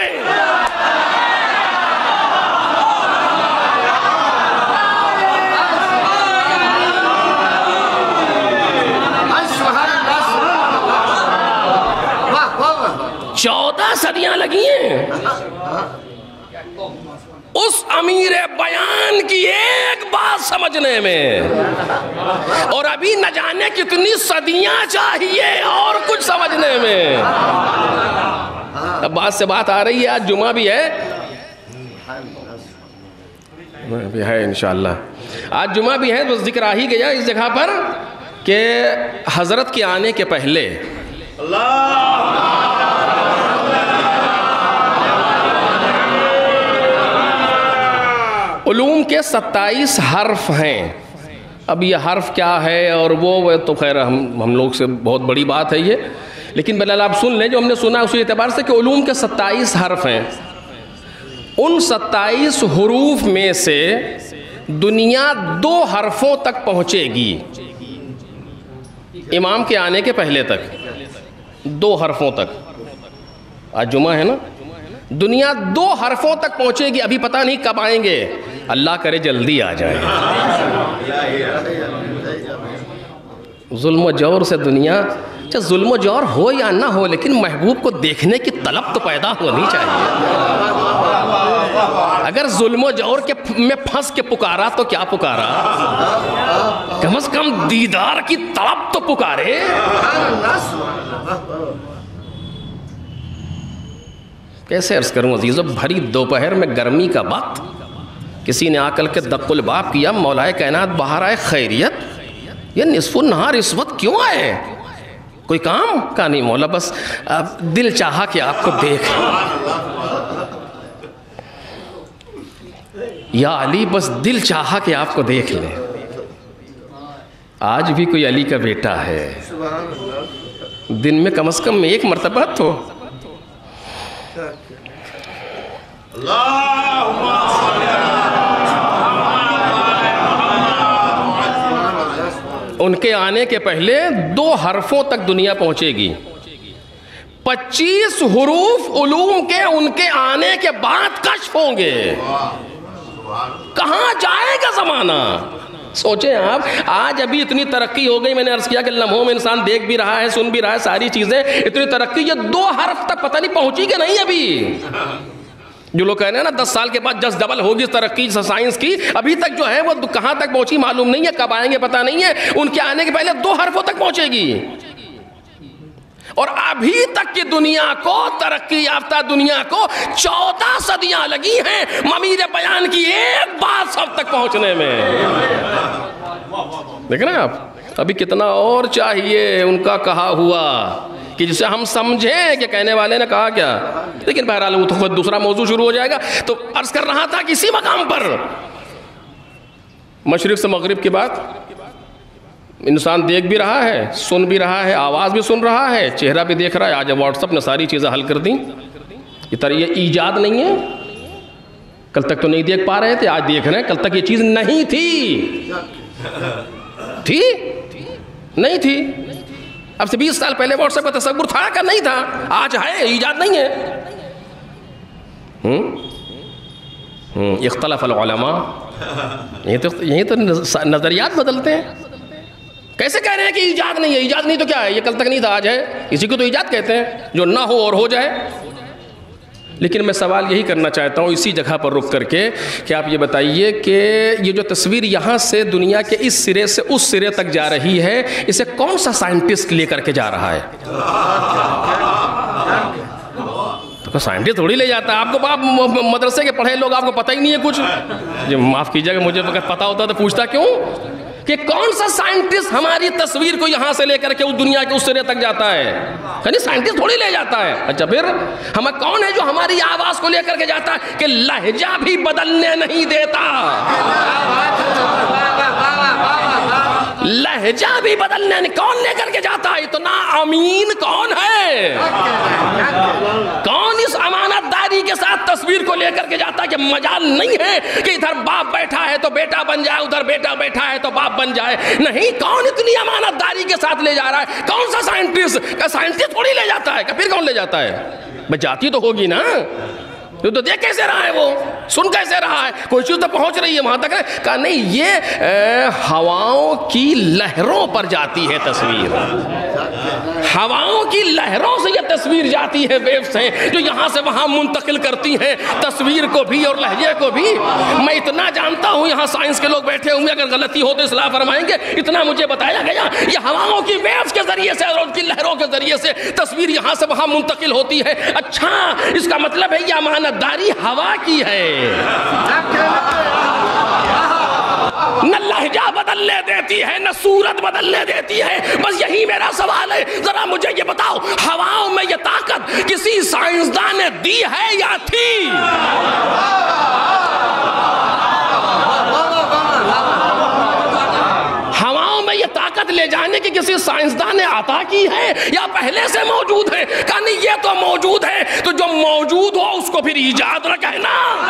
صدیاں لگی ہیں اس امیر بیان کی ایک بات سمجھنے میں، اور ابھی نہ جانے کتنی صدیاں چاہیے اور کچھ سمجھنے میں۔ اب بات سے بات آ رہی ہے، آج جمعہ بھی ہے انشاءاللہ، آج جمعہ بھی ہے، بس ذکر آ ہی گیا اس جگہ پر کہ حضرت کے آنے کے پہلے علوم کے 27 حرف ہیں۔ اب یہ حرف کیا ہے اور وہ تو خیر ہم لوگ سے بہت بڑی بات ہے یہ، لیکن بہرحال آپ سن لیں جو ہم نے سنا اسی اعتبار سے کہ علوم کے 27 حرف ہیں۔ ان 27 حروف میں سے دنیا 2 حرفوں تک پہنچے گی، امام کے آنے کے پہلے تک 2 حرفوں تک۔ آج جمعہ ہے نا، دنیا 2 حرفوں تک پہنچے گی، ابھی پتہ نہیں کب آئیں گے، اللہ کرے جلدی آ جائیں۔ ظلم و جور سے دنیا، چاہے ظلم و جور ہو یا نہ ہو، لیکن محبوب کو دیکھنے کی طلب تو پیدا ہونی چاہیے۔ اگر ظلم و جور میں پھنس کے پکارا تو کیا پکارا، کم از کم دیدار کی طلب تو پکارے۔ کیسے عرض کروں عزیزو، بھری دوپہر میں گرمی کا وقت، کسی نے آ کر کے دق الباب کیا، مولا کائنات باہر آئے، خیریت؟ یہ نصف النہار اس وقت کیوں آئے؟ کوئی کام کا نہیں مولا، بس دل چاہا کہ آپ کو دیکھ، یا علی بس دل چاہا کہ آپ کو دیکھ لیں۔ آج بھی کوئی علی کا بیٹا ہے، دن میں کم از کم 1 مرتبہ تو ان کے آنے کے پہلے 2 حرفوں تک دنیا پہنچے گی. 25 حروف علوم کے ان کے آنے کے بعد کشف ہوں گے. کہاں جائے گا زمانہ؟ سوچیں آپ. آج ابھی اتنی ترقی ہو گئی، میں نے عرض کیا کہ لمحوں میں انسان دیکھ بھی رہا ہے، سن بھی رہا ہے، ساری چیزیں اتنی ترقی، یہ 2 حرف تک پتہ نہیں پہنچی کہ نہیں. ابھی جو لوگ کہہ رہے ہیں نا 10 سال کے بعد جس ڈبل ہوگی ترقی سائنس کی، ابھی تک جو ہے وہ کہاں تک پہنچی معلوم نہیں ہے، کب آئیں گے پتہ نہیں ہے. ان کے آنے کے پہلے 2 حرفوں تک پہنچے گی. اور ابھی تک کی دنیا کو، ترقی یافتہ دنیا کو 14 صدیاں لگی ہیں ممیر بیان کی ایک بات سب تک پہنچنے میں. دیکھ رہے ہیں آپ، ابھی کتنا اور چاہیے ان کا کہا ہوا کہ جسے ہم سمجھیں کہ کہنے والے نے کہا کیا. لیکن بہرحال وہ تو خود دوسرا موضوع شروع ہو جائے گا. تو عرض کر رہا تھا کسی مقام پر مشرق سے مغرب کی بات انسان دیکھ بھی رہا ہے، سن بھی رہا ہے، آواز بھی سن رہا ہے، چہرہ بھی دیکھ رہا ہے. آج واٹس ایپ نے ساری چیزیں حل کر دیں. یہ ایجاد نہیں ہے. کل تک تو نہیں دیکھ پا رہے تھے، آج دیکھ رہے ہیں. کل تک یہ چیز نہیں تھی. تھی نہیں تھی. اب سے 20 سال پہلے واٹس ایپ کا تصور تھا کہ نہیں تھا؟ آج ہے، ایجاد نہیں ہے. اختلاف العلماء، یہی تو نظریات بدلتے ہیں. کیسے کہہ رہے ہیں کہ ایجاد نہیں ہے؟ ایجاد نہیں تو کیا ہے؟ یہ کل تک نہیں تھا، آج ہے. اسی کو تو ایجاد کہتے ہیں، جو نہ ہو اور ہو جائے. لیکن میں سوال یہی کرنا چاہتا ہوں اسی جگہ پر رک کر کے کہ آپ یہ بتائیے کہ یہ جو تصویر یہاں سے دنیا کے اس سرے سے اس سرے تک جا رہی ہے، اسے کون سا سائنٹسٹ لے کر کے جا رہا ہے؟ تو سائنٹسٹ تھوڑی لے جاتا ہے. آپ کو، آپ مدرسے کے پڑھے لوگ، آپ کو پتہ ہی نہیں ہے کچھ. جی معاف کیجیے گا، مجھے اگر پتہ ہوتا تو پوچھتا کیوں کہ کون سا سائنٹسٹ ہماری تصویر کو یہاں سے لے کر کے اس دنیا کے اس سرے تک جاتا ہے؟ یعنی سائنٹسٹ تھوڑی لے جاتا ہے. اچھا پھر ہمیں کون ہے جو ہماری آواز کو لے کر کے جاتا ہے کہ لہجہ بھی بدلنے نہیں دیتا؟ لہجہ بھی بدلنے نہیں، کون لے کر کے جاتا ہے؟ اتنا امین کون ہے؟ کون اس امانت داری کے ساتھ تصویر کو لے کر کے جاتا ہے کہ مجال نہیں ہے کہ ادھر باپ بیٹھا ہے تو بیٹا بن جائے، ادھر بیٹا بیٹھا ہے تو باپ بن جائے؟ نہیں. کون اتنی امانت داری کے ساتھ لے جا رہا ہے؟ کون سا سائنٹسٹ؟ سائنٹسٹ تھوڑی لے جاتا ہے. پھر کون لے جاتا ہے؟ بس جاتی تو ہوگی نا. تو دیکھ کیسے رہا ہے، وہ سن کیسے رہا ہے؟ کوئی چیز تو پہنچ رہی ہے وہاں تک. کہا نہیں، یہ ہواؤں کی لہروں پر جاتی ہے تصویر. ہواؤں کی لہروں سے یہ تصویر جاتی ہے، ویوز ہیں جو یہاں سے وہاں منتقل کرتی ہیں تصویر کو بھی اور لہجے کو بھی. میں اتنا جانتا ہوں، یہاں سائنس کے لوگ بیٹھے ہوں گے، اگر غلطی ہو تو اصلاح فرمائیں گے. اتنا مجھے بتایا گیا یہ ہواؤں کی ویوز کے ذریعے سے اور ان کی لہروں کے ذریعے سے تصویر یہاں سے وہاں منتقل ہوتی ہے. اچھا، اس کا مطلب ہے یہ امانت داری ہوا کی ہے. نہ لہجہ بدلنے دیتی ہے، نہ صورت بدلنے دیتی ہے. بس یہی میرا سوال ہے، ذرا مجھے یہ بتاؤ، ہواؤں میں یہ طاقت کسی سائنسدان نے دی ہے یا تھی؟ ہواؤں میں یہ طاقت لے جانے کی کسی سائنسدان نے عطا کی ہے یا پہلے سے موجود ہے؟ کہ نہیں، یہ تو موجود ہے. تو جو موجود ہو اس کو پھر ایجاد نہ کہنا.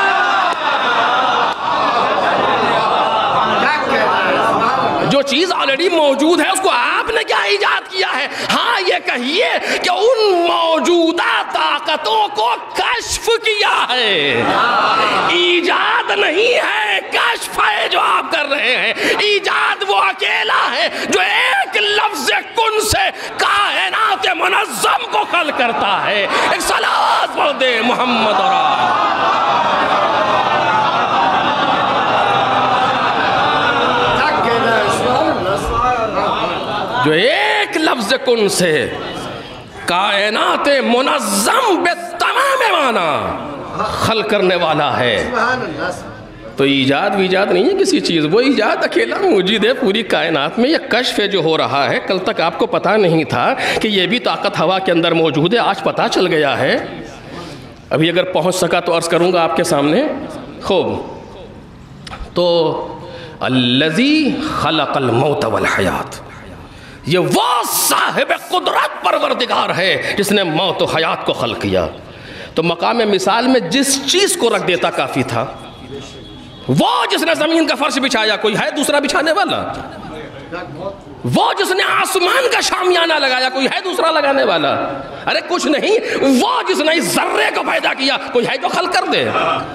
جو چیز آلریڈی موجود ہے اس کو آپ نے کیا ایجاد کیا ہے؟ ہاں یہ کہیے کہ ان موجودہ طاقتوں کو کشف کیا ہے. ایجاد نہیں ہے، کشف ہے جو آپ کر رہے ہیں. ایجاد وہ اکیلا ہے جو ایک لفظ کن سے کائنات منظم کو خلق کرتا ہے. ایک صلوات پڑھ دے محمد اور جو ایک لفظ کن سے کائنات منظم بے تمام معنی خلق کرنے والا ہے. تو ایجاد ویجاد نہیں ہے کسی چیز، وہ ایجاد اکیلا موجود ہے پوری کائنات میں. یہ کشف جو ہو رہا ہے، کل تک آپ کو پتہ نہیں تھا کہ یہ بھی طاقت ہوا کے اندر موجود ہے، آج پتہ چل گیا ہے. ابھی اگر پہنچ سکا تو عرض کروں گا آپ کے سامنے. خوب، تو الذی خلق الموت والحیات، یہ وہ صاحب قدرت پروردگار ہے جس نے موت و حیات کو خلق کیا. تو مقام مثال میں جس چیز کو رکھ دیتا کافی تھا، وہ جس نے زمین کا فرش بچھایا، کوئی ہے دوسرا بچھانے والا؟ وہ جس نے آسمان کا شامیانہ لگایا، کوئی ہے دوسرا لگانے والا؟ ارے کچھ نہیں، وہ جس نے اس ذرے کو پیدا کیا، کوئی ہے جو خلق کر دے؟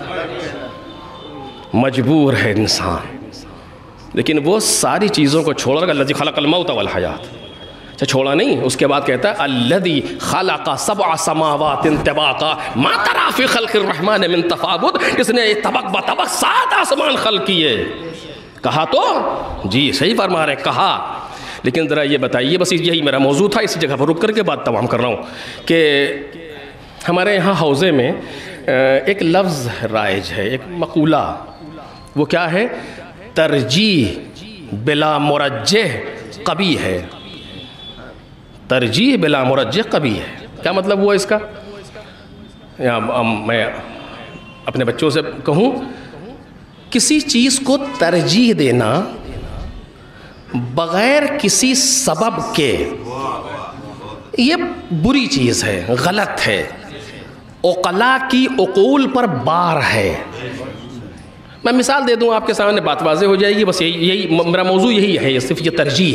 مجبور ہے انسان، لیکن وہ ساری چیزوں کو چھوڑ کر الذی خلق الموت والحیات، چھوڑا نہیں. اس کے بعد کہتا ہے الذی خلق سبع سماوات طباقا ما تری فی خلق الرحمن من تفاوت، جس نے طبق بطبق 7 آسمان خلق کیے. کہا تو جی صحیح فرما رہے، کہا، لیکن ذرا یہ بتائیے، بس یہی میرا موضوع تھا، اسی جگہ پر رک کر کے بات تمام کر رہا ہوں کہ ہمارے یہاں حوزے میں ایک لفظ رائج ہے، ایک مقولہ، وہ کیا ہے؟ ترجیح بلا مرجح قبیح ہے. ترجیح بلا مرجح قبیح ہے. کیا مطلب ہوا اس کا؟ میں اپنے بچوں سے کہوں، کسی چیز کو ترجیح دینا بغیر کسی سبب کے، یہ بری چیز ہے، غلط ہے، عقلاء کی عقول پر بار ہے. میں مثال دے دوں آپ کے سامنے، بات واضح ہو جائے گی. بس یہی میرا موضوع یہی ہے، صرف یہ ترجیح.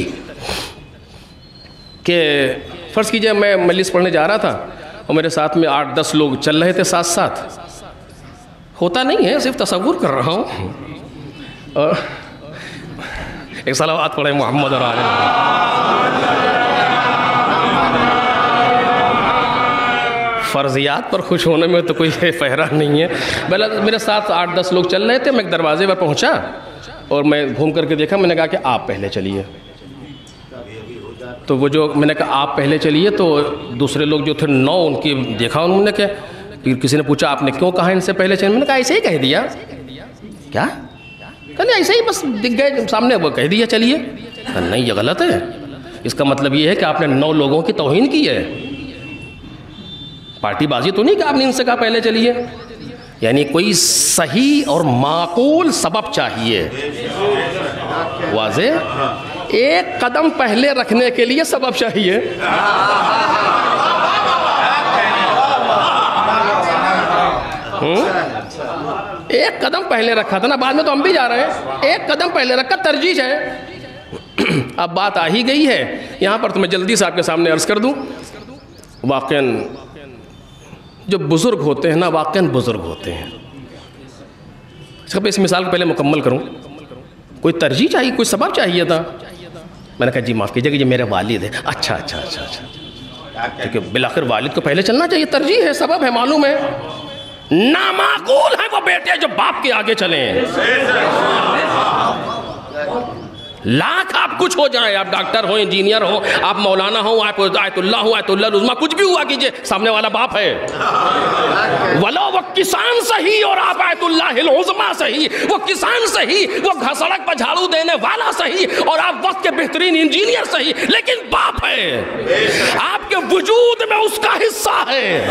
کہ فرض کیجئے میں مجلس پڑھنے جا رہا تھا اور میرے ساتھ میں 8-10 لوگ چل رہے تھے ساتھ ساتھ. ہوتا نہیں ہے، صرف تصور کر رہا ہوں. اور ایک صلوات پڑھیں محمد اور آل فرضیات پر خوش ہونے میں تو کوئی فہرا نہیں ہے. میرے ساتھ 8-10 لوگ چل رہے تھے. میں ایک دروازے پر پہنچا اور میں گھوم کر کے دیکھا. میں نے کہا کہ آپ پہلے چلیے. تو وہ جو میں نے کہا آپ پہلے چلیے، تو دوسرے لوگ جو تھے 9 ان کی دیکھا انہوں نے کہ کسی نے پوچھا آپ نے کیوں کہا ان سے پہلے چلیے؟ میں نے کہا ایسے ہی کہہ دیا. کیا کہا؟ ایسے ہی بس دکھ گئے سامنے، وہ کہہ دیا چلیے. نہیں، یہ غلط ہے. اس کا مطلب یہ ہے کہ آپ نے 9 لوگوں کی توہین کی ہے. پارٹی بازی تو نہیں کہ آپ نے ان سے کہا پہلے چلیے. یعنی کوئی صحیح اور معقول سبب چاہیے. واضح؟ ایک قدم پہلے رکھنے کے لیے سبب چاہیے. ایک قدم پہلے رکھا تھا نا، بعد میں تو ہم بھی جا رہے ہیں. ایک قدم پہلے رکھا، ترجیح ہے. اب بات آ ہی گئی ہے یہاں پر، تو میں جلدی سے آپ کے سامنے عرض کر دوں. واقعاً جو بزرگ ہوتے ہیں نا، واقعاً بزرگ ہوتے ہیں. اس مثال کو پہلے مکمل کروں. کوئی ترجیح چاہیے، کوئی سبب چاہیے تھا. میں نے کہا جی معاف کیجیے کہ یہ میرے والد ہیں. اچھا، کیونکہ بالآخر والد کو پہلے چلنا چاہیے. ترجیح ہے، سبب ہے، معلوم ہے. نامعقول ہے وہ بیٹے جو باپ کے آگے چلیں. لاکھ آپ کچھ ہو جائیں، آپ ڈاکٹر ہو، انجینئر ہو، آپ مولانا ہو، آپ آیت اللہ ہو، آیت اللہ العظمیٰ، کچھ بھی ہوا کیجئے، سامنے والا باپ ہے. ولو وہ کسان صحیح اور آپ آیت اللہ العظمیٰ صحیح، وہ کسان صحیح، وہ سڑک پر جھاڑو دینے والا صحیح، اور آپ وقت کے بہترین انجینئر صحیح، لیکن باپ ہے. آپ کے وجود میں اس کا حصہ ہے.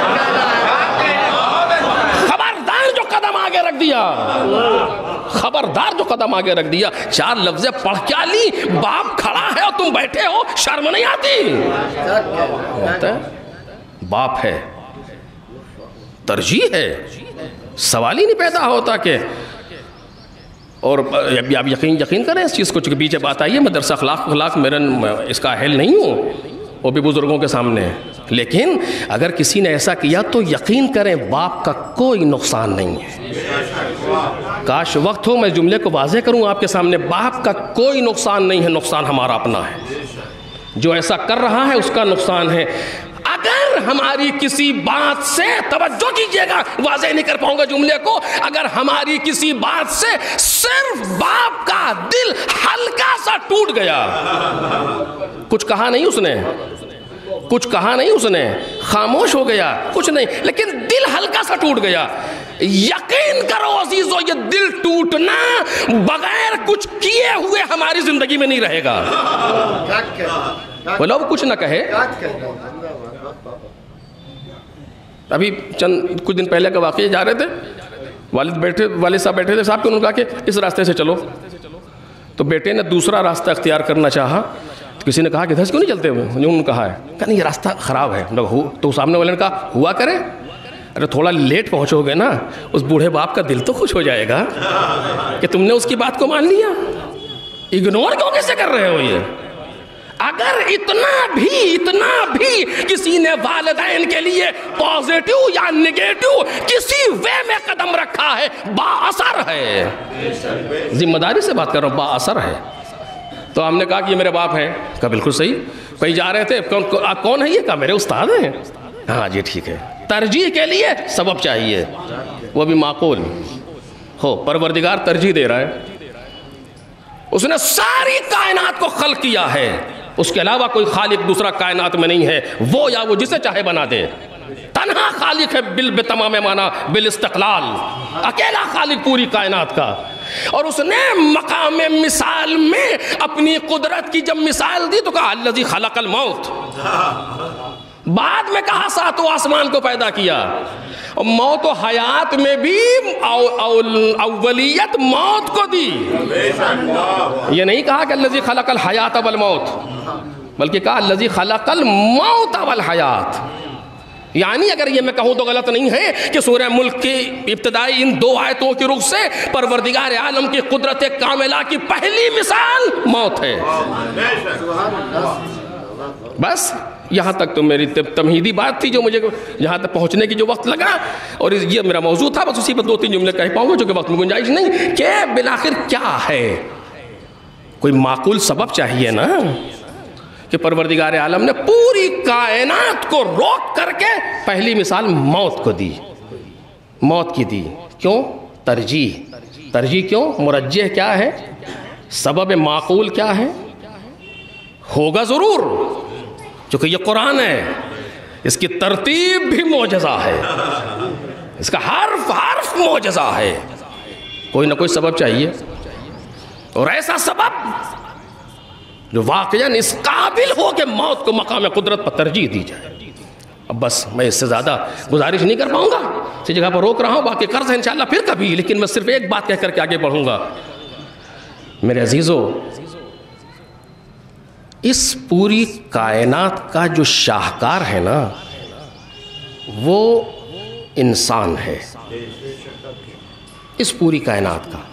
خبردار جو قدم آگے رکھ دیا، خبردار جو قدم آگے رکھ دیا. 4 لفظیں پڑھ کیا لی، باپ کھڑا ہے اور تم بیٹھے ہو، شرم نہیں آتی؟ باپ ہے، ترجیح ہے، سوال ہی نہیں پیدا ہوتا کہ. اور آپ یقین کریں اس چیز کو، چونکہ پیچھے بات آئی ہے، مدرسہ اخلاق میرا اس کا اہل نہیں ہوں، وہ بھی بزرگوں کے سامنے. لیکن اگر کسی نے ایسا کیا تو یقین کریں باپ کا کوئی نقصان نہیں ہے. کاش وقت ہو میں جملے کو واضح کروں آپ کے سامنے. باپ کا کوئی نقصان نہیں ہے، نقصان ہمارا اپنا ہے. جو ایسا کر رہا ہے اس کا نقصان ہے. اگر ہماری کسی بات سے، توجہ کیجئے گا، واضح نہیں کر پاؤں گا جملے کو، اگر ہماری کسی بات سے صرف باپ کا دل ہلکا سا ٹوٹ گیا، کچھ کہا نہیں اس نے، کچھ کہا نہیں اس نے، خاموش ہو گیا، کچھ نہیں، لیکن دل ہلکا سا ٹوٹ گیا، یقین کرو عزیزو یہ دل ٹوٹنا بغیر کچھ کیے ہوئے ہماری زندگی میں نہیں رہے گا. وہ لوگ کچھ نہ کہے. ابھی کچھ دن پہلے کا واقعہ، جا رہے تھے، والد صاحب بیٹھے تھے، صاحب کو انہوں نے کہا کہ اس راستے سے چلو. تو بیٹے نے دوسرا راستہ اختیار کرنا چاہا. کسی نے کہا کہ ادھر کیوں نہیں چلتے ہوئے؟ انہوں نے کہا ہے کہ نہیں یہ راستہ خراب ہے. تو سامنے والے نے کہا ہوا کرے. ارے تھوڑا لیٹ پہنچو گے نا، اس بوڑھے باپ کا دل تو خوش ہو جائے گا کہ تم نے اس کی بات کو مان لیا. اگنور کیوں کیسے کر رہے ہو یہ؟ اگر اتنا بھی کسی نے والدین کے لیے پازیٹیو یا نگیٹو کسی وے میں قدم رکھا ہے، با اثر ہے. ذمہ داری سے بات کر رہا ہوں، با اثر ہے. تو ہم نے کہا کہ یہ میرے باپ ہیں. کہا بالکل صحیح. کہیں جا رہے تھے، آپ کون ہیں؟ یہ کہا میرے استاد ہیں. ہاں جی ٹھیک ہے. ترجیح کے لیے سبب چاہیے، وہ بھی معقول ہو. پروردگار ترجیح دے رہا ہے، اس نے ساری کائنات کو خلق کیا ہے، اس کے علاوہ کوئی خالق دوسرا کائنات میں نہیں ہے. وہ یا وہ جسے چاہے بنا دے. تنہا خالق ہے بتمام معنی بالاستقلال، اکیلا خالق پوری کائنات کا. اور اس نے مقام مثال میں اپنی قدرت کی جب مثال دی تو کہا الذی خلق الموت. بعد میں کہا ساتوں آسمان کو پیدا کیا. اور موت و حیات میں بھی اولیت موت کو دی. یہ نہیں کہا کہ الذی خلق الحیات والموت، بلکہ کہا الذی خلق الموت والحیات. یعنی اگر یہ میں کہوں تو غلط نہیں ہے کہ سورہ ملک کی ابتدائی ان 2 آیتوں کی رخ سے پروردگار عالم کی قدرت کاملہ کی پہلی مثال موت ہے. بس یہاں تک تو میری تمہیدی بات تھی جو مجھے یہاں تک پہنچنے کی جو وقت لگا، اور یہ میرا موضوع تھا. بس اسی پر 2-3 جملے کہہ پاؤں گا جو کہ وقت میں گنجائش نہیں، کہ بالآخر کیا ہے. کوئی معقول سبب چاہیے نا کہ پروردگار عالم نے پوری کائنات کو روک کر کے پہلی مثال موت کو دی، موت کی دی. کیوں؟ ترجیح کیوں؟ مرجح کیا ہے؟ سبب معقول کیا ہے؟ ہوگا ضرور، چونکہ یہ قرآن ہے، اس کی ترتیب بھی معجزہ ہے، اس کا حرف معجزہ ہے. کوئی نہ کوئی سبب چاہیے، اور ایسا سبب جو واقعاً اس قابل ہو کہ موت کو مقام قدرت پر ترجیح دی جائے. اب بس میں اس سے زیادہ گزارش نہیں کر پاؤں گا، اسی جگہ پر روک رہا ہوں. باقی قرض ہے انشاءاللہ پھر کبھی، لیکن میں صرف ایک بات کہہ کر کے آگے بڑھوں گا. میرے عزیزو، اس پوری کائنات کا جو شاہکار ہے نا، وہ انسان ہے. اس پوری کائنات کا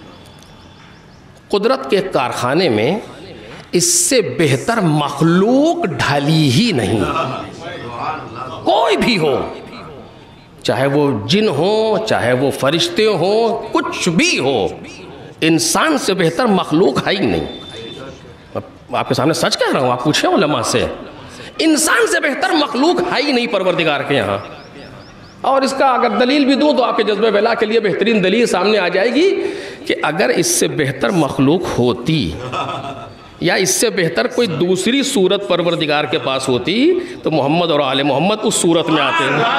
قدرت کے کارخانے میں اس سے بہتر مخلوق ڈھلی ہی نہیں. کوئی بھی ہو، چاہے وہ جن ہو، چاہے وہ فرشتے ہوں، کچھ بھی ہو، انسان سے بہتر مخلوق ہے ہی نہیں. آپ کے سامنے سچ کہہ رہا ہوں، آپ پوچھیں علماء سے، انسان سے بہتر مخلوق ہے ہی نہیں پروردگار کے یہاں. اور اس کا اگر دلیل بھی دوں تو آپ کے جذبہ ولا کے لیے بہترین دلیل سامنے آ جائے گی کہ اگر اس سے بہتر مخلوق ہوتی یا اس سے بہتر کوئی دوسری صورت پروردگار کے پاس ہوتی تو محمد اور آل محمد اس صورت میں آتے ہیں.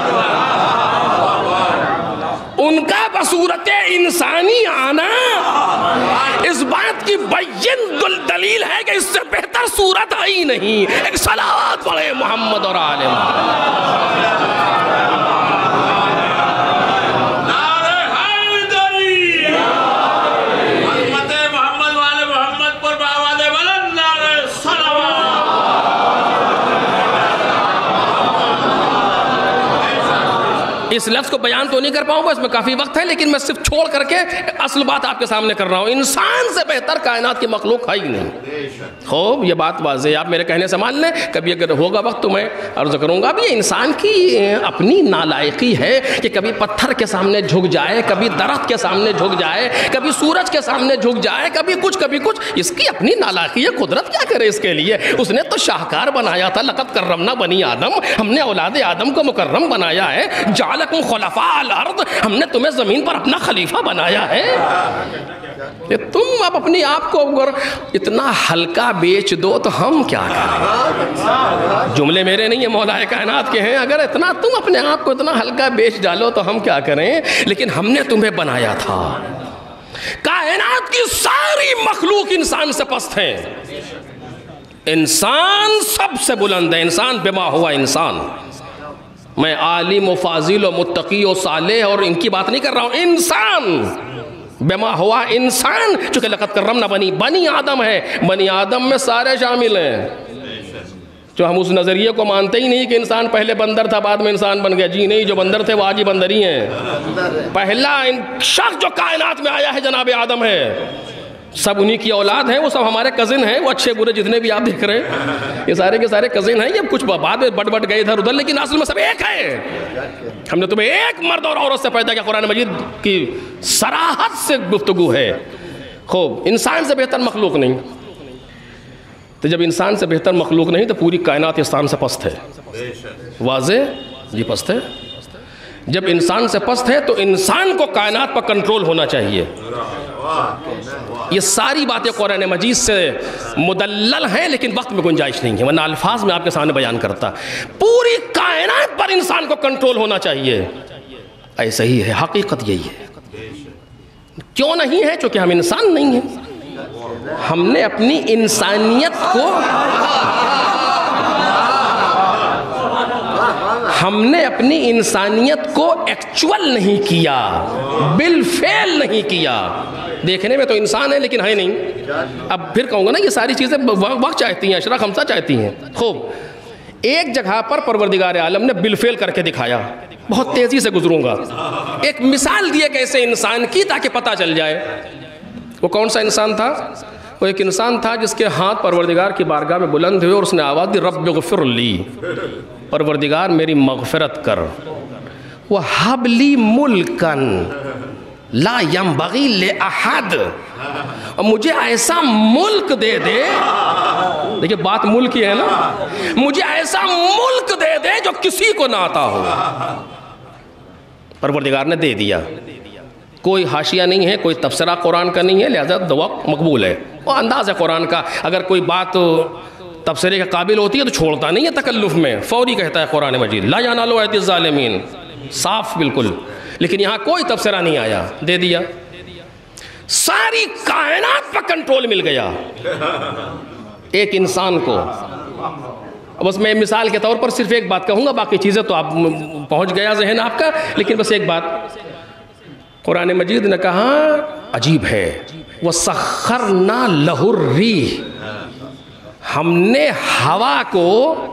ان کا بصورت انسانی آنا اس بات کی بین دلیل ہے کہ اس سے بہتر صورت ہی نہیں. ایک صلوات پڑھے محمد اور آل محمد. اس لفظ کو بیان تو نہیں کر پاؤں گا، اس میں کافی وقت ہے، لیکن میں صرف چھوڑ کر کے اصل بات آپ کے سامنے کر رہا ہوں. انسان سے بہتر کائنات کی مخلوق ہے ہی نہیں. خوب یہ بات واضح، آپ میرے کہنے سے مان لیں. کبھی اگر ہوگا وقت تو میں عرض کروں گا. اب یہ انسان کی اپنی نالائقی ہے کہ کبھی پتھر کے سامنے جھک جائے، کبھی درخت کے سامنے جھک جائے، کبھی سورج کے سامنے جھک جائے، کبھی کچھ. اس کی اپنی نالائقی ہے. قدرت کیا کرے اس کے لیے؟ اس نے تو شاہکار بنایا تھا. لقد کرمنا بنی آدم، ہم نے اولاد آدم کو مکرم بنایا ہے. جعلکم خلفاء الارض، ہم نے تمہیں زمین پر اپنا خلیفہ بنایا ہے. کہ تم اب اپنی آپ کو اگر اتنا ہلکا بیچ دو تو ہم کیا کریں؟ جملے میرے نہیں ہیں، مولا کائنات کے ہیں. اگر اتنا تم اپنے آپ کو اتنا ہلکا بیچ ڈالو تو ہم کیا کریں؟ لیکن ہم نے تمہیں بنایا تھا. کائنات کی ساری مخلوق انسان سے پست ہے. انسان سب سے بلند ہے. انسان بما ہوا انسان. میں عالم و فاضل و متقی و صالح اور ان کی بات نہیں کر رہا ہوں. انسان بما ہوا انسان، چونکہ لقد کرمنا بنی آدم ہے. بنی آدم میں سارے شامل ہیں. جو ہم اس نظریے کو مانتے ہی نہیں کہ انسان پہلے بندر تھا بعد میں انسان بن گیا. جی نہیں, جو بندر تھے وہ آج ہی بندر ہی ہیں. پہلا شخص جو کائنات میں آیا ہے جناب آدم ہے. سب انہی کی اولاد ہیں, وہ سب ہمارے کزن ہیں, وہ اچھے برے جتنے بھی آپ دیکھ رہے ہیں یہ سارے کے سارے کزن ہیں. یہ کچھ بعد میں بٹ گئے ادھر ادھر, لیکن اصل میں سب ایک ہے. ہم نے تمہیں ایک مرد اور عورت سے پیدا کیا. قرآن مجید کی صراحت سے گفتگو ہے. خوب, انسان سے بہتر مخلوق نہیں. تو جب انسان سے بہتر مخلوق نہیں تو پوری کائنات انسان سے پست ہے. واضح جی, پست ہے. جب انسان سے پست ہے تو انسان کو کائنات پر کنٹرول ہونا چاہیے. یہ ساری باتیں قرآن مجید سے مدلل ہیں, لیکن وقت میں گنجائش نہیں ہے, ورنہ الفاظ میں آپ کے سامنے بیان کرتا. پوری کائنات پر انسان کو کنٹرول ہونا چاہیے. ایسا ہی ہے, حقیقت یہی ہے. کیوں نہیں ہے؟ چونکہ ہم انسان نہیں ہیں. ہم نے اپنی انسانیت کو ایکچول نہیں کیا, بالفعل نہیں کیا. دیکھنے میں تو انسان ہے لیکن ہے نہیں. اب پھر کہوں گا نا, یہ ساری چیزیں وقت چاہتی ہیں, اشرا خمسہ چاہتی ہیں. خوب, ایک جگہ پر پروردگار عالم نے بالفعل کر کے دکھایا. بہت تیزی سے گزروں گا. ایک مثال دی ایک ایسے انسان کی تاکہ پتہ چل جائے. وہ کون سا انسان تھا؟ وہ ایک انسان تھا جس کے ہاتھ پروردگار کی بارگاہ میں بلند ہوئے اور اس نے آواز دی, رب اغفر لی, پروردگار میری مغفرت کر. وَحَبْ لِي مُلْكًا لا ينبغی لأحد, اور مجھے ایسا ملک دے دے. دیکھیں بات ملک ہی ہے نا, مجھے ایسا ملک دے دے جو کسی کو نہ آتا ہو. پروردگار نے دے دیا. کوئی حاشیہ نہیں ہے, کوئی تفسیرہ قرآن کا نہیں ہے, لہذا دعا مقبول ہے. وہ انداز ہے قرآن کا, اگر کوئی بات تفسیرے کے قابل ہوتی ہے تو چھوڑتا نہیں ہے تکلف میں, فوری کہتا ہے قرآن مجید لا ینال ایدی الظالمین, صاف بالکل. لیکن یہاں کوئی تفسیرہ نہیں آیا, دے دیا. ساری کائنات پر کنٹرول مل گیا ایک انسان کو. بس میں مثال کے طور پر صرف ایک بات کہوں گا, باقی چیزیں تو آپ پہنچ گیا ذہن آپ کا, لیکن بس ایک بات. قرآن مجید نے کہا, عجیب ہے, وَسَخَّرْنَا لَهُ الرِّيحَ, ہم نے ہوا کو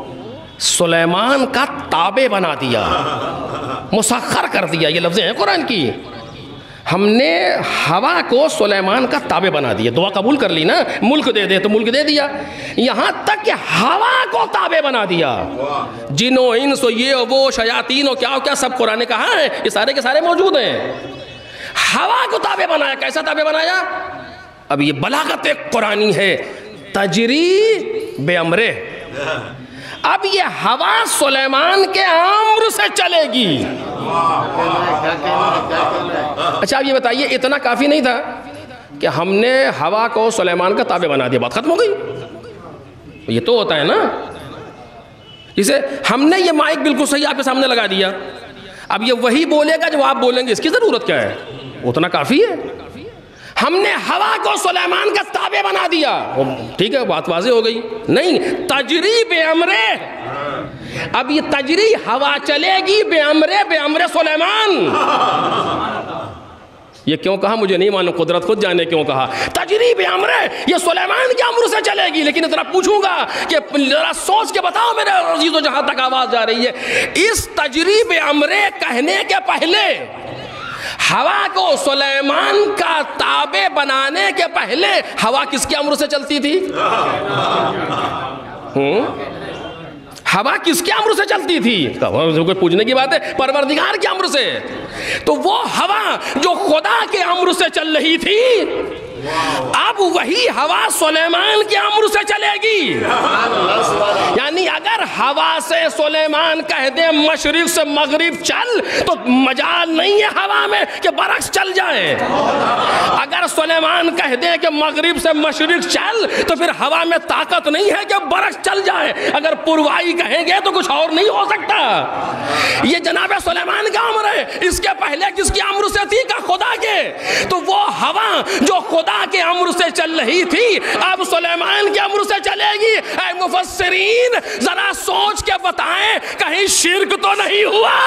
سلیمان کا تابع بنا دیا, مسخر کر دیا. یہ لفظیں ہیں قرآن کی. ہم نے ہوا کو سلیمان کا تابع بنا دیا. دعا قبول کر لی نا, ملک دے دے تو ملک دے دیا. یہاں تک کہ ہوا کو تابع بنا دیا. جن و انس و یہ و وہ شیاطین و کیا سب قرآن کہا ہے, یہ سارے کے سارے موجود ہیں. ہوا کو تابع بنایا. کیسا تابع بنایا؟ اب یہ بلاغت ایک قرآنی ہے, تجری بے امرے. اب یہ ہوا سلیمان کے امر سے چلے گی. اچھا اب یہ بتائیے, اتنا کافی نہیں تھا کہ ہم نے ہوا کو سلیمان کا تابع بنا دیا, بات ختم ہو گئی؟ یہ تو ہوتا ہے نا, جسے ہم نے یہ مائک بالکل صحیح آپ کے سامنے لگا دیا, اب یہ وہی بولے گا جو آپ بولیں گے, اس کی ضرورت کیا ہے؟ اتنا کافی ہے. ہم نے ہوا کو سلیمان کا تابع بنا دیا, ٹھیک ہے, بات واضح ہو گئی. نہیں, تجری بے امرے. اب یہ تجری ہوا چلے گی بے امرے سلیمان. یہ کیوں کہا مجھے نہیں معلوم, قدرت خود جانے کیوں کہا. تجری بے امرے, یہ سلیمان کے امر سے چلے گی. لیکن ذرا پوچھوں گا کہ ذرا سوچ کے بتاؤ میرے عزیزو, جہاں تک آواز جا رہی ہے, اس تجری بے امرے کہنے کے پہلے, ہوا کو سلیمان کا تابع بنانے کے پہلے ہوا کس کے امر سے چلتی تھی؟ ہوا کس کے امر سے چلتی تھی؟ کوئی پوچھنے کی بات ہے, پروردگار کے امر سے. تو وہ ہوا جو خدا کے امر سے چل رہی تھی, اب وہی ہوا سلیمان کے امر سے چلے گی. یعنی اگر ہوا سے سلیمان کہہ دے مشرق سے مغرب چل, تو مجال نہیں ہے ہوا میں کہ برعکس چل جائے. اگر سلیمان کہہ دے کہ مغرب سے مشرق چل, تو پھر ہوا میں طاقت نہیں ہے کہ برعکس چل جائے. اگر پروائی کہیں گے تو کچھ اور نہیں ہو سکتا. یہ جناب سلیمان کا امر ہے. اس کے پہلے کس کے امر سے تھی؟ کہ خدا کے. تو وہ ہوا جو خدا کے امر سے چل رہی تھی, اب سلیمان کے امر سے چلے گی. اے مفسرین, ذرا سوچ کے بتائیں, کہیں شرک تو نہیں ہوا؟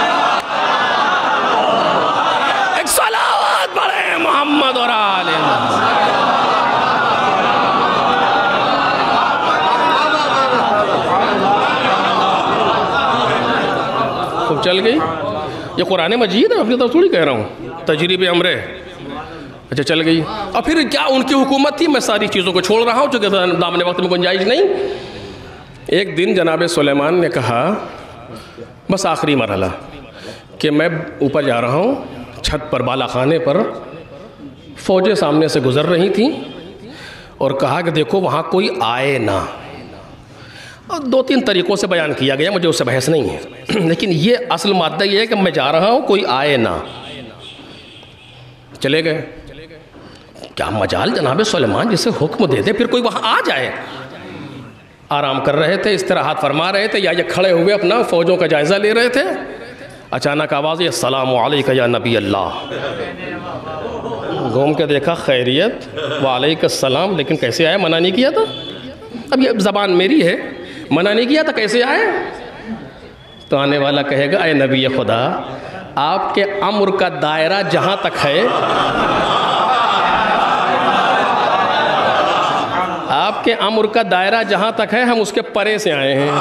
ایک صلوات پڑھیں محمد اور آل محمد. چل گئی. یہ قرآن مجید ہے، اپنی طرف تھوڑی کہہ رہا ہوں، تجریب امر ہے. اچھا چل گئی. اور پھر کیا ان کی حکومت تھی، میں ساری چیزوں کو چھوڑ رہا ہوں چونکہ دامن وقت میں گنجائش نہیں. ایک دن جناب سلیمان نے کہا بس آخری مرحلہ کہ میں اوپر جا رہا ہوں چھت پر، بالا خانے پر. فوجیں سامنے سے گزر رہی تھیں اور کہا کہ دیکھو وہاں کوئی آئے نہ. اور 2-3 طریقوں سے بیان کیا گیا، مجھے اس سے بحث نہیں ہے، لیکن یہ اصل مادہ یہ ہے کہ میں جا رہا ہوں کوئی آئے نہ. چلے گئے. کیا مجال جناب سلیمان جسے حکم دے دے پھر کوئی وہاں آ جائے. آرام کر رہے تھے، استراحت فرما رہے تھے، یا یہ کھڑے ہوئے اپنا فوجوں کا جائزہ لے رہے تھے. اچانک آواز یہ السلام علیکہ یا نبی اللہ. گھوم کے دیکھا خیریت، وعلیکم السلام. لیکن کیسے آئے؟ منع نہیں کیا تھا. اب یہ زبان میری ہے، منع نہیں کیا تھا، کیسے آئے؟ تو آنے والا کہے گا اے نبی خدا، آپ کے امر کا دائرہ جہاں تک ہے، آپ کے امر کا دائرہ جہاں تک ہے، ہم اس کے پرے سے آئے ہیں.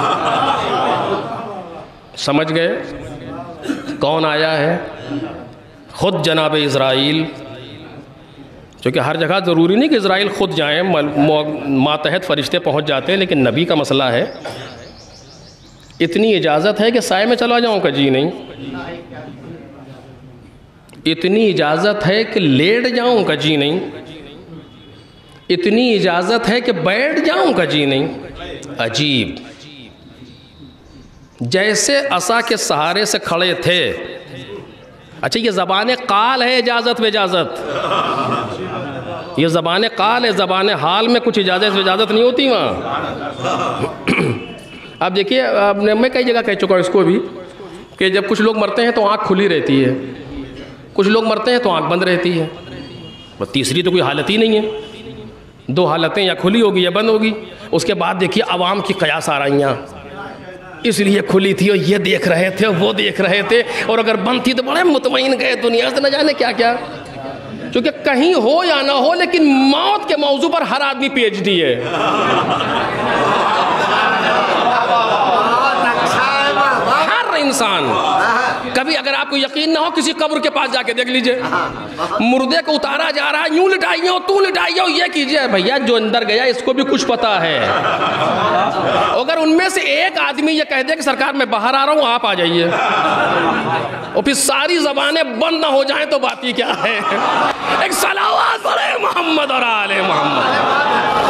سمجھ گئے کون آیا ہے؟ خود جناب اسرائیل. چونکہ ہر جگہ ضروری نہیں کہ اسرائیل خود جائیں، ماتحت فرشتے پہنچ جاتے ہیں، لیکن نبی کا مسئلہ ہے. اتنی اجازت ہے کہ سائے میں چلا جاؤں کا جی نہیں. اتنی اجازت ہے کہ لیٹ جاؤں کا جی نہیں. اتنی اجازت ہے کہ بیٹھ جاؤں کا جی نہیں. عجیب. جیسے عصا کے سہارے سے کھڑے تھے. اچھا یہ زبان قال ہے اجازت و اجازت؟ یہ زبان قال ہے، زبان حال میں کچھ اجازت و اجازت نہیں ہوتی وہاں. اب دیکھیے میں کئی جگہ کہہ چکا ہوں اس کو بھی کہ جب کچھ لوگ مرتے ہیں تو آنکھ کھلی رہتی ہے، کچھ لوگ مرتے ہیں تو آنکھ بند رہتی ہے. اور تیسری تو کوئی حالت ہی نہیں ہے. 2 حالتیں یا کھلی ہوگی یا بند ہوگی. اس کے بعد دیکھیے عوام کی قیاس آرائیاں، اس لیے کھلی تھی اور یہ دیکھ رہے تھے، وہ دیکھ رہے تھے، اور اگر بند تھی تو بڑے مطمئن گئے دنیا سے، نہ جانے کیا کیا. چونکہ کہیں ہو یا نہ ہو لیکن موت کے موضوع پر ہر آدمی PhD ہے. ہر انسان. کبھی اگر آپ کو یقین نہ ہو کسی قبر کے پاس جا کے دیکھ لیجئے، مردے کو اتارا جا رہا ہے، یوں لٹائیے ہو، تو لٹائیے ہو، یہ کیجئے. بھیا جو اندر گیا اس کو بھی کچھ پتا ہے. اگر ان میں سے ایک آدمی یہ کہہ دے کہ سرکار میں باہر آ رہا ہوں، آپ آ جائیے، اور پھر ساری زبانیں بند نہ ہو جائیں تو بات ہی کیا ہے. ایک صلوات پڑھے محمد اور آل محمد.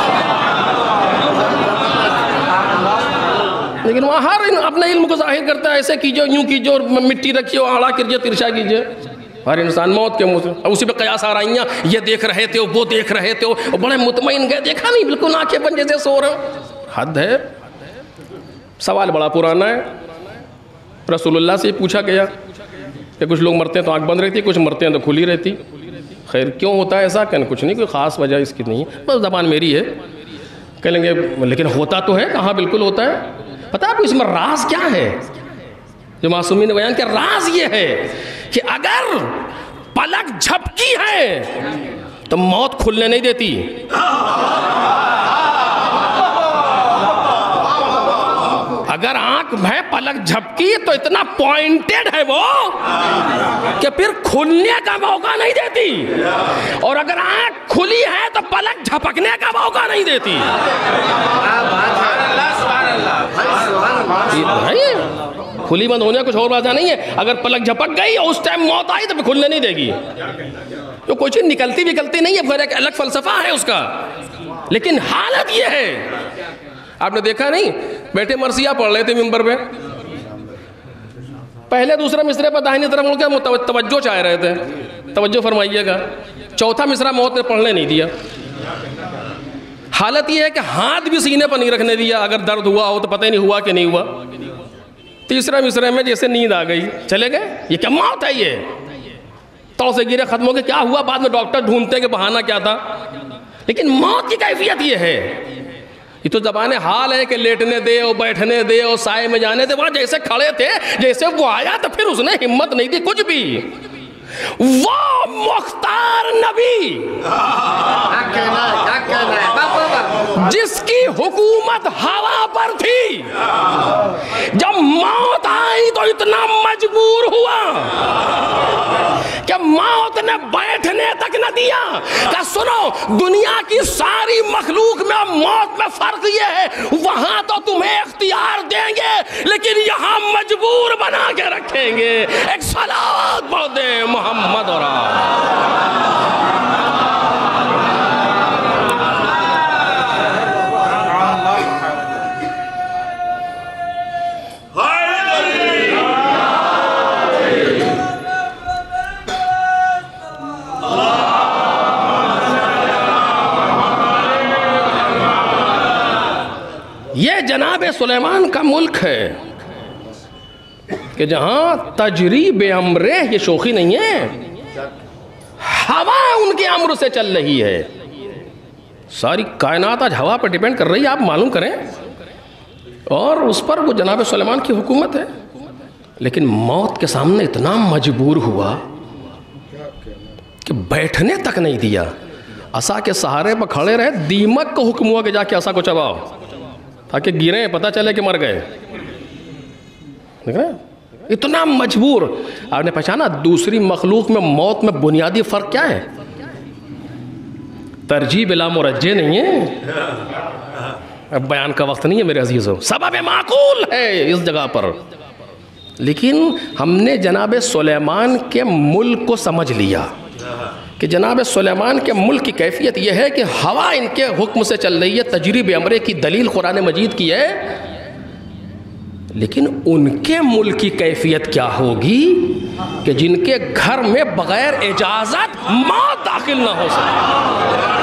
لیکن وہاں ہر اپنے علم کو ظاہر کرتا ہے، ایسے کیجئے، یوں کیجئے، اور مٹی رکھیے، آڑا کیجئے، ترشا کیجئے. ہر انسان موت کے منہ سے. اب اسی پہ قیاس آ رہی ہیں، یہ دیکھ رہے تھے، وہ دیکھ رہے تھے، اور بڑے مطمئن گئے، دیکھا نہیں، بالکل آنکھیں بند جیسے سو رہے ہو. حد ہے. سوال بڑا پرانا ہے. رسول اللہ سے پوچھا گیا کہ کچھ لوگ مرتے ہیں تو آنکھ بند رہتی، کچھ مرتے ہیں تو کھلی رہتی. خیر کیوں ہوتا ہے ایسا؟ کہنے کچھ نہیں، کوئی خاص وجہ اس کی نہیں ہے، بس زبان میری ہے. کہہ لیں گے لیکن ہوتا تو ہے. کہاں بالکل ہوتا ہے. پتہ آپ کو اس میں راز کیا ہے جو معصومین نے بیان کیا؟ راز یہ ہے کہ اگر پلک جھپکی ہے تو موت کھلنے نہیں دیتی. اگر آنکھ ہے پلک جھپکی تو اتنا پوائنٹڈ ہے وہ کہ پھر کھلنے کا موقع نہیں دیتی، اور اگر آنکھ کھلی ہے تو پلک جھپکنے کا موقع نہیں دیتی. کھلی بند ہونے کچھ اور وجہ نہیں ہے. اگر پلک جھپک گئی اور اس ٹائم موت آئی تو پھر کھلنے نہیں دے گی. تو کوئی چیز نکلتی نہیں ہے، پھر ایک الگ فلسفہ ہے اس کا. لیکن حالت یہ ہے، آپ نے دیکھا نہیں، بیٹھے مرثیہ پڑھ رہے تھے منبر پہ، پہلے دوسرا مصرے پر داہنی طرف مڑ کے توجہ چاہ رہے تھے. توجہ فرمائیے گا. چوتھا مصرع موت نے پڑھنے نہیں دیا. حالت یہ ہے کہ ہاتھ بھی سینے پر نہیں رکھنے دیا، اگر درد ہوا ہو تو پتہ ہی نہیں ہوا کہ نہیں ہوا. تیسرا مصرع میں جیسے نیند آ گئی، چلے گئے. یہ کیا موت ہے؟ یہ تو سے گرے ختم ہو کے کیا ہوا؟ بعد میں ڈاکٹر ڈھونڈتے کہ بہانہ کیا تھا. لیکن موت کی کیفیت یہ ہے، یہ تو زبان حال ہے کہ لیٹنے دے اور بیٹھنے دے اور سائے میں جانے دے. وہاں جیسے کھڑے تھے، جیسے وہ آیا تو پھر اس نے ہمت نہیں دی کچھ بھی. وہ مختار نبی جس کی حکومت ہوا پر تھی، جب موت آئی تو اتنا مجبور ہوا کہ موت نے بیٹھنے تک نہ دیا کہ سنو دنیا کی ساری مخلوق میں موت میں فرق یہ ہے وہاں تو تمہیں اختیار دیں گے لیکن یہاں مجبور بنا کے رکھیں گے. ایک صلوات پڑھ دیں محمد اور یہ جناب سلیمان کا ملک ہے کہ جہاں تجریب امرے، یہ شوخی نہیں ہے، ہوا ان کے امر سے چل رہی ہے. ساری کائنات آج ہوا پر ڈیپینڈ کر رہی ہے، آپ معلوم کریں، اور اس پر وہ جناب سلیمان کی حکومت ہے. لیکن موت کے سامنے اتنا مجبور ہوا کہ بیٹھنے تک نہیں دیا، عصا کے سہارے پر کھڑے رہے. دیمک کو حکم ہوا کہ جا کے عصا کو چباؤ تاکہ گریں پتہ چلے کہ مر گئے. دیکھ رہے ہیں اتنا مجبور. آپ نے پہچانا دوسری مخلوق میں موت میں بنیادی فرق کیا ہے؟ ترجیح بلا مرجح نہیں ہے. اب بیان کا وقت نہیں ہے میرے عزیزوں، سبب معقول ہے اس جگہ پر. لیکن ہم نے جناب سلیمان کے ملک کو سمجھ لیا کہ جناب سلیمان کے ملک کی کیفیت یہ ہے کہ ہوا ان کے حکم سے چل رہی ہے. تجریب امرے کی دلیل قرآن مجید کی ہے. لیکن ان کے ملک کی کیفیت کیا ہوگی کہ جن کے گھر میں بغیر اجازت موت داخل نہ ہو سکے.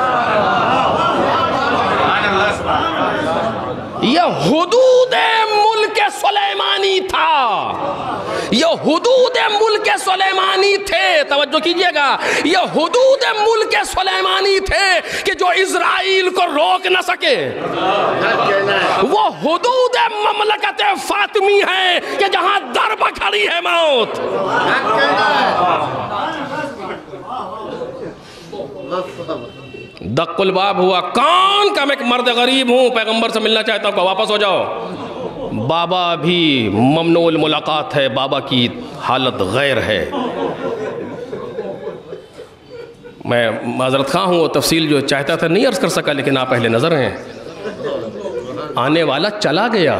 یہ حدود ملک سلیمانی تھا، یہ حدود ملک سلیمانی تھے. توجہ کیجئے گا، یہ حدود ملک سلیمانی تھے کہ جو اسرائیل کو روک نہ سکے. وہ حدود مملکت فاطمی ہے کہ جہاں در پہ کھڑی ہے موت. دق الباب ہوا، کون کہ میں ایک مرد غریب ہوں، پیغمبر سے ملنا چاہتا ہوں، کہ واپس ہو جاؤ. بابا بھی ممنوع الملاقات ہے، بابا کی حالت غیر ہے. میں معذرت خواہ ہوں، وہ تفصیل جو چاہتا تھا نہیں عرض کر سکا، لیکن آپ اہل نظر ہیں. آنے والا چلا گیا،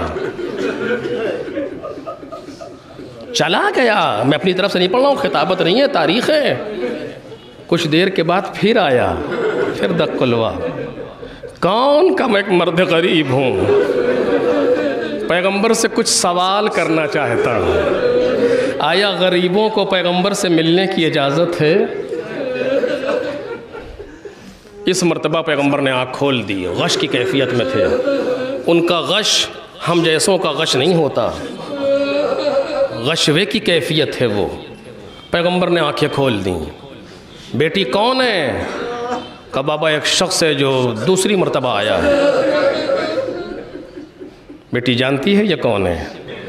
چلا گیا. میں اپنی طرف سے نہیں پڑھ رہا ہوں، خطابت نہیں ہے، تاریخ ہے. کچھ دیر کے بعد پھر آیا، پھر دق الباب، کون کہ میں ایک مرد غریب ہوں، پیغمبر سے کچھ سوال کرنا چاہتا ہوں. آیا غریبوں کو پیغمبر سے ملنے کی اجازت ہے؟ اس مرتبہ پیغمبر نے آنکھ کھول دی، غش کی کیفیت میں تھے. ان کا غش ہم جیسوں کا غش نہیں ہوتا، غشوے کی کیفیت ہے وہ. پیغمبر نے آنکھیں کھول دیں. بیٹی کون ہے؟ کہ بابا ایک شخص ہے جو دوسری مرتبہ آیا ہے. بیٹی جانتی ہے یہ کون ہے؟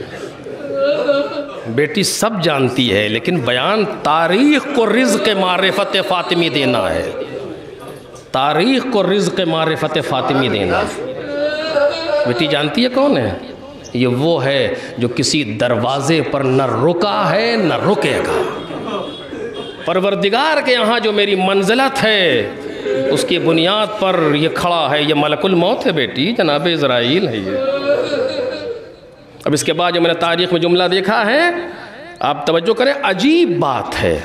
بیٹی سب جانتی ہے، لیکن بیان تاریخ کو رزق معرفت فاطمی دینا ہے. تاریخ کو رزق معرفت فاطمی دینا. بیٹی جانتی ہے کون ہے؟ یہ وہ ہے جو کسی دروازے پر نہ رکا ہے نہ رکے گا. پروردگار کے یہاں جو میری منزلت ہے اس کی بنیاد پر یہ کھڑا ہے. یہ ملک الموت ہے بیٹی، جناب اسرائیل ہے یہ. اب اس کے بعد جو میں نے تاریخ میں جملہ دیکھا ہے، آپ توجہ کریں، عجیب بات ہے.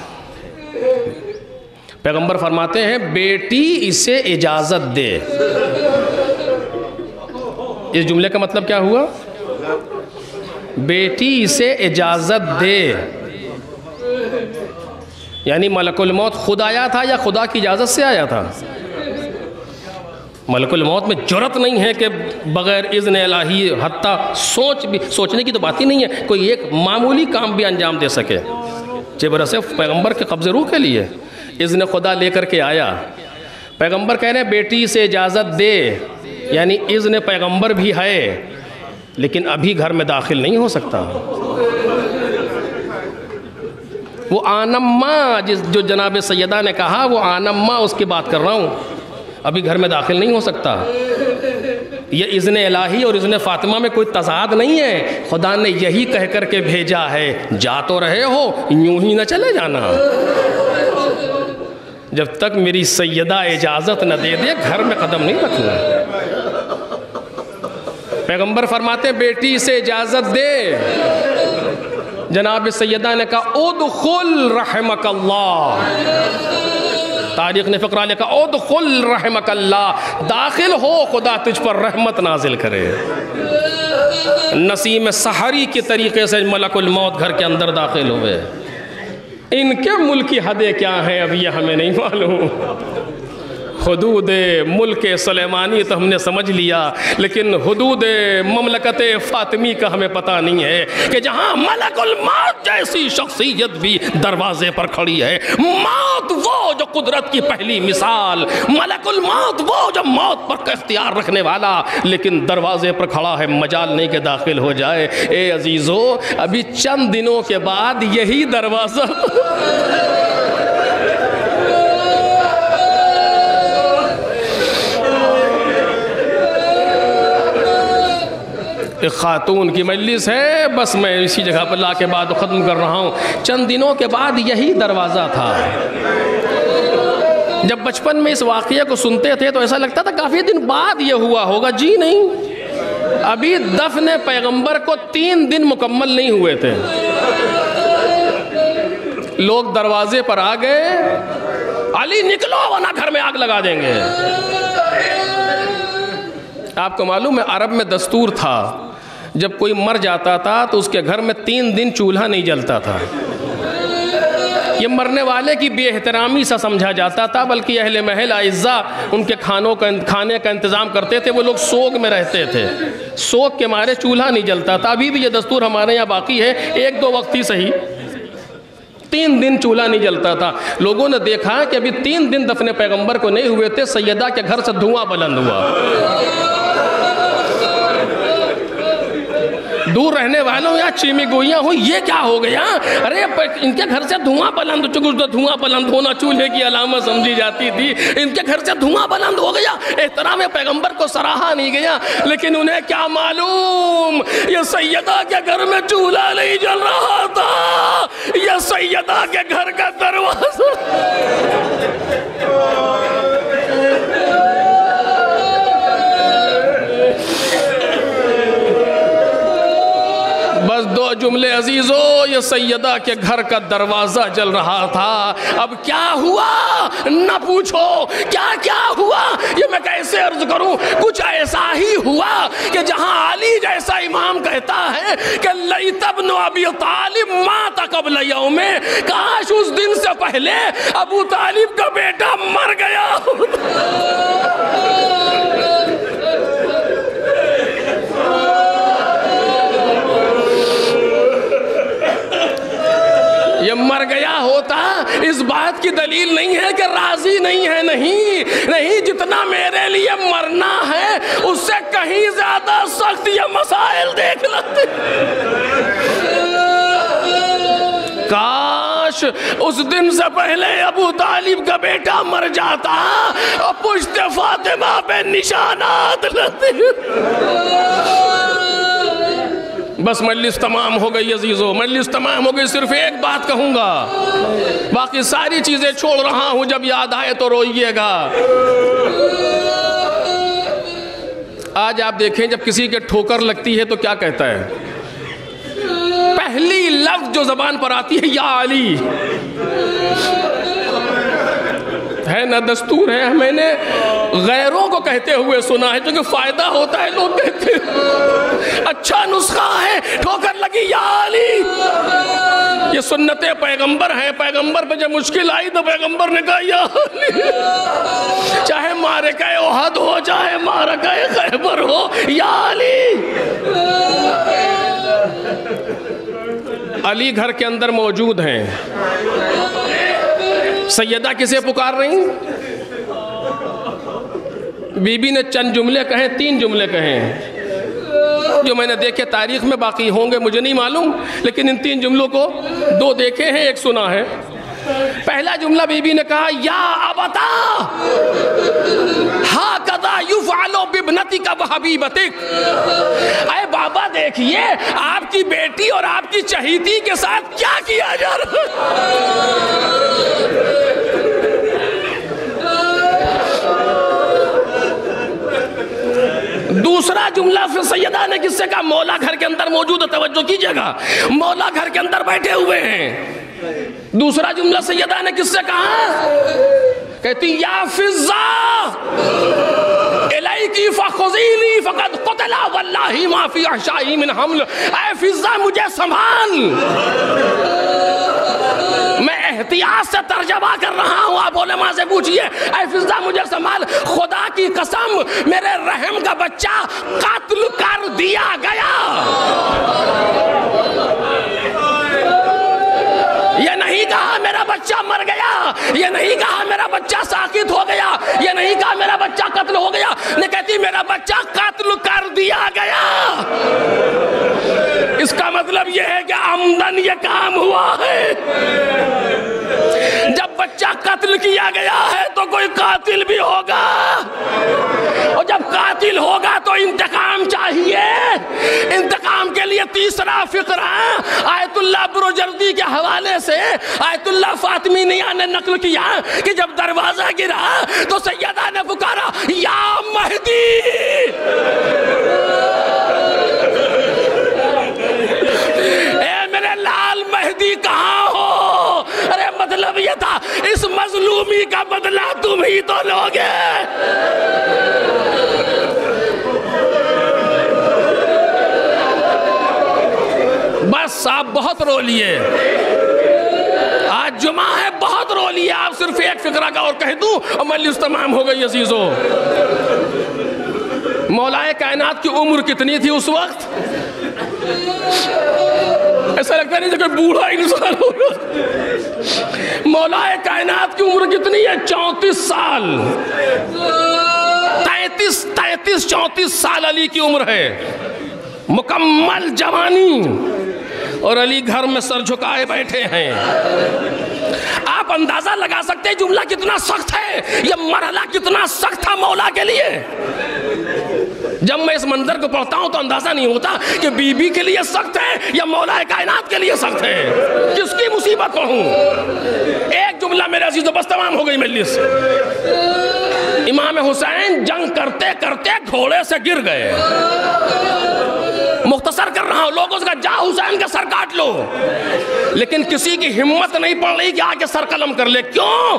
پیغمبر فرماتے ہیں بیٹی اسے اجازت دے. اس جملے کا مطلب کیا ہوا؟ بیٹی اسے اجازت دے، یعنی ملک الموت خود آیا تھا یا خدا کی اجازت سے آیا تھا؟ ملک الموت میں جرت نہیں ہے کہ بغیر اذن الہی، حتیٰ سوچنے کی تو بات ہی نہیں ہے، کوئی ایک معمولی کام بھی انجام دے سکے. برسے پیغمبر کے قبض روح کے لیے اذن خدا لے کر کے آیا. پیغمبر کہہ رہے ہیں بیٹی سے اجازت دے، یعنی اذن پیغمبر بھی ہے لیکن ابھی گھر میں داخل نہیں ہو سکتا. وہ آنما جو جناب سیدہ نے کہا، وہ آنما اس کی بات کر رہا ہوں، ابھی گھر میں داخل نہیں ہو سکتا. یہ اذن الہی اور اذن فاطمہ میں کوئی تضاد نہیں ہے، خدا نے یہی کہہ کر کے بھیجا ہے، جا تو رہے ہو یوں ہی نہ چلے جانا، جب تک میری سیدہ اجازت نہ دے دے گھر میں قدم نہیں رکھنا۔ پیغمبر فرماتے ہیں بیٹی سے اجازت دے، جناب سیدہ نے کہا ادخل رحمک اللہ، تاریخ نے فقرہ لکھا ادخل رحمک اللہ، داخل ہو خدا تجھ پر رحمت نازل کرے۔ نسیم سحری کے طریقے سے ملک الموت گھر کے اندر داخل ہوئے۔ ان کے ملکی حدیں کیا ہیں اب یہ ہمیں نہیں معلوم، حدود ملک سلیمانی تو ہم نے سمجھ لیا، لیکن حدود مملکت فاطمی کا ہمیں پتہ نہیں ہے کہ جہاں ملک الموت جیسی شخصیت بھی دروازے پر کھڑی ہے، موت وہ جو قدرت کی پہلی مثال، ملک الموت وہ جو موت پر اختیار رکھنے والا، لیکن دروازے پر کھڑا ہے، مجال نہیں کہ داخل ہو جائے۔ اے عزیزو، ابھی چند دنوں کے بعد یہی دروازہ ایک خاتون کی مجلس ہے، بس میں اسی جگہ پر لا کے بات ختم کر رہا ہوں، چند دنوں کے بعد یہی دروازہ تھا۔ جب بچپن میں اس واقعے کو سنتے تھے تو ایسا لگتا تھا کافی دن بعد یہ ہوا ہوگا، جی نہیں، ابھی دفن پیغمبر کو 3 دن مکمل نہیں ہوئے تھے، لوگ دروازے پر آ گئے، علی نکلو ورنہ گھر میں آگ لگا دیں گے۔ آپ کو معلوم ہے عرب میں دستور تھا جب کوئی مر جاتا تھا تو اس کے گھر میں 3 دن چولہا نہیں جلتا تھا، یہ مرنے والے کی بے احترامی سا سمجھا جاتا تھا، بلکہ اہل محل اعزاء ان کے کھانے کا انتظام کرتے تھے، وہ لوگ سوگ میں رہتے تھے، سوگ کے مارے چولہا نہیں جلتا تھا۔ ابھی بھی یہ دستور ہمارے یہاں باقی ہے، 1-2 وقت ہی صحیح، 3 دن چولہا نہیں جلتا تھا۔ لوگوں نے دیکھا کہ ابھی 3 دن دفن پیغمبر کو نہیں ہوئے تھے، سیدہ کے گھر سے دھواں بلند ہوا۔ دور رہنے والوں یا چیمی گوئیاں ہوئی، یہ کیا ہو گیا؟ ارے ان کے گھر سے دھواں بلند، چونکہ دھواں بلند ہونا چولہے کی علامت سمجھی جاتی تھی، ان کے گھر سے دھواں بلند ہو گیا، احترام پیغمبر کو سراہا نہیں گیا۔ لیکن انہیں کیا معلوم یہ سیدہ کے گھر میں چولہا نہیں جل رہا تھا، یہ سیدہ کے گھر کا دروازہ بس 2 جملے عزیزو، یہ سیدہ کے گھر کا دروازہ جل رہا تھا۔ اب کیا ہوا نہ پوچھو، کیا کیا ہوا یہ میں کیسے عرض کروں؟ کچھ ایسا ہی ہوا کہ جہاں علی جیسا امام کہتا ہے کہ لیت ابن ابی طالب مات قبل یوم، کاش اس دن سے پہلے ابو طالب کا بیٹا مر گیا۔ یہ مر گیا ہوتا اس بات کی دلیل نہیں ہے کہ راضی نہیں ہے، نہیں، جتنا میرے لیے مرنا ہے اس سے کہیں زیادہ سخت یہ مسائل دیکھ لیتے۔ کاش اس دن سے پہلے ابو طالب کا بیٹا مر جاتا اور پشت فاطمہ پہ نشانات لگتے۔ بس مجلس تمام ہو گئی عزیزو، مجلس تمام ہو گئی، صرف ایک بات کہوں گا، باقی ساری چیزیں چھوڑ رہا ہوں، جب یاد آئے تو روئیے گا۔ آج آپ دیکھیں جب کسی کے ٹھوکر لگتی ہے تو کیا کہتا ہے؟ پہلی لفظ جو زبان پر آتی ہے یا علی ہے نا، دستور ہے، میں نے غیروں کو کہتے ہوئے سنا ہے، کیونکہ فائدہ ہوتا ہے، لوگ کہتے ہیں اچھا نسخہ ہے، ٹھوکر لگی یا علی۔ یہ سنت پیغمبر ہے، پیغمبر پہ جب مشکل آئی تو پیغمبر نے کہا یا علی، چاہے معرکہ احد ہو چاہے معرکہ خیبر ہو، یا علی۔ علی گھر کے اندر موجود ہیں، سیدہ کسے پکار رہی؟ بی بی نے چند جملے کہیں، 3 جملے کہیں جو میں نے دیکھے، تاریخ میں باقی ہوں گے مجھے نہیں معلوم، لیکن ان 3 جملوں کو 2 دیکھے ہیں، 1 سنا ہے۔ پہلا جملہ بی بی نے کہا یا ابتا ہاکذا یفعل بابنتک حبیبتک، اے بابا دیکھیے آپ کی بیٹی اور آپ کی چہیتی کے ساتھ کیا کیا جا رہا ہے۔ دوسرا جملہ پھر سیدہ نے کس سے کہا؟ مولا گھر کے اندر موجود ہے، توجہ کیجئے گا، مولا گھر کے اندر بیٹھے ہوئے ہیں۔ دوسرا جملہ سیدہ نے کس سے کہا؟ کہتی یا فضہ الیکی فخذینی فقد قتل واللہ ما فی احشائی من حمل، اے فضہ مجھے سنبھال، میں احتیاط سے ترجمہ کر رہا ہوں، آپ علماء سے پوچھئے، اے فضہ مجھے سنبھال، خدا کی قسم میرے رحم کا بچہ قتل کر دیا گیا۔ یہ نہیں کہا میرا بچہ مر گیا، یہ نہیں کہا میرا بچہ ساکت ہو گیا، یہ نہیں کہا میرا بچہ قتل ہو گیا، نہیں کہتی میرا بچہ قتل کر دیا گیا۔ اس کا مطلب یہ ہے کہ عمدن یہ کام ہوا ہے۔ جب بچہ قتل کیا گیا ہے تو کوئی قاتل بھی ہوگا، اور جب قاتل ہوگا تو انتقام چاہیے۔ انتقام کے لیے تیسرا فقرہ آیت اللہ بروجردی کے حوالے سے آیت اللہ فاطمیہ نے نقل کیا کہ جب دروازہ گرا تو سیدہ نے پکارا یا مہدی، اے میرے لال مہدی کہاں ہو؟ ارے مطلب یہ تھا اس مظلومی کا بدلہ تم ہی تو لوگے۔ بس آپ بہت رو لیے، آج جمعہ ہے، بہت رو لیے، آپ صرف ایک فقرہ کا اور کہہ دوں اور مجلس تمام ہو گئی عزیزو۔ مولا کائنات کی عمر کتنی تھی اس وقت؟ ایسا لگتا نہیں جب کوئی بوڑھا انسان ہوگا۔ مولا کائنات کی عمر کتنی ہے؟ 34 سال، 34 سال علی کی عمر ہے، مکمل جوانی، اور علی گھر میں سر جھکائے بیٹھے ہیں۔ آپ اندازہ لگا سکتے ہیں جملہ کتنا سخت ہے، یہ مرحلہ کتنا سخت تھا مولا کے لیے۔ جب میں اس منظر کو پڑھتا ہوں تو اندازہ نہیں ہوتا کہ بی بی کے لیے سخت ہے یا مولا کائنات کے لیے سخت ہے، کس کی مصیبت پڑھوں۔ ایک جملہ میرے عزیزو، بس تمام ہو گئی مجلس۔ امام حسین جنگ کرتے کرتے گھوڑے سے گر گئے۔ مختصر کر رہا ہوں، لوگوں سے کہا جا حسین کا سر کاٹ لو، لیکن کسی کی ہمت نہیں پڑ رہی کہ آگے سر قلم کر لے۔ کیوں؟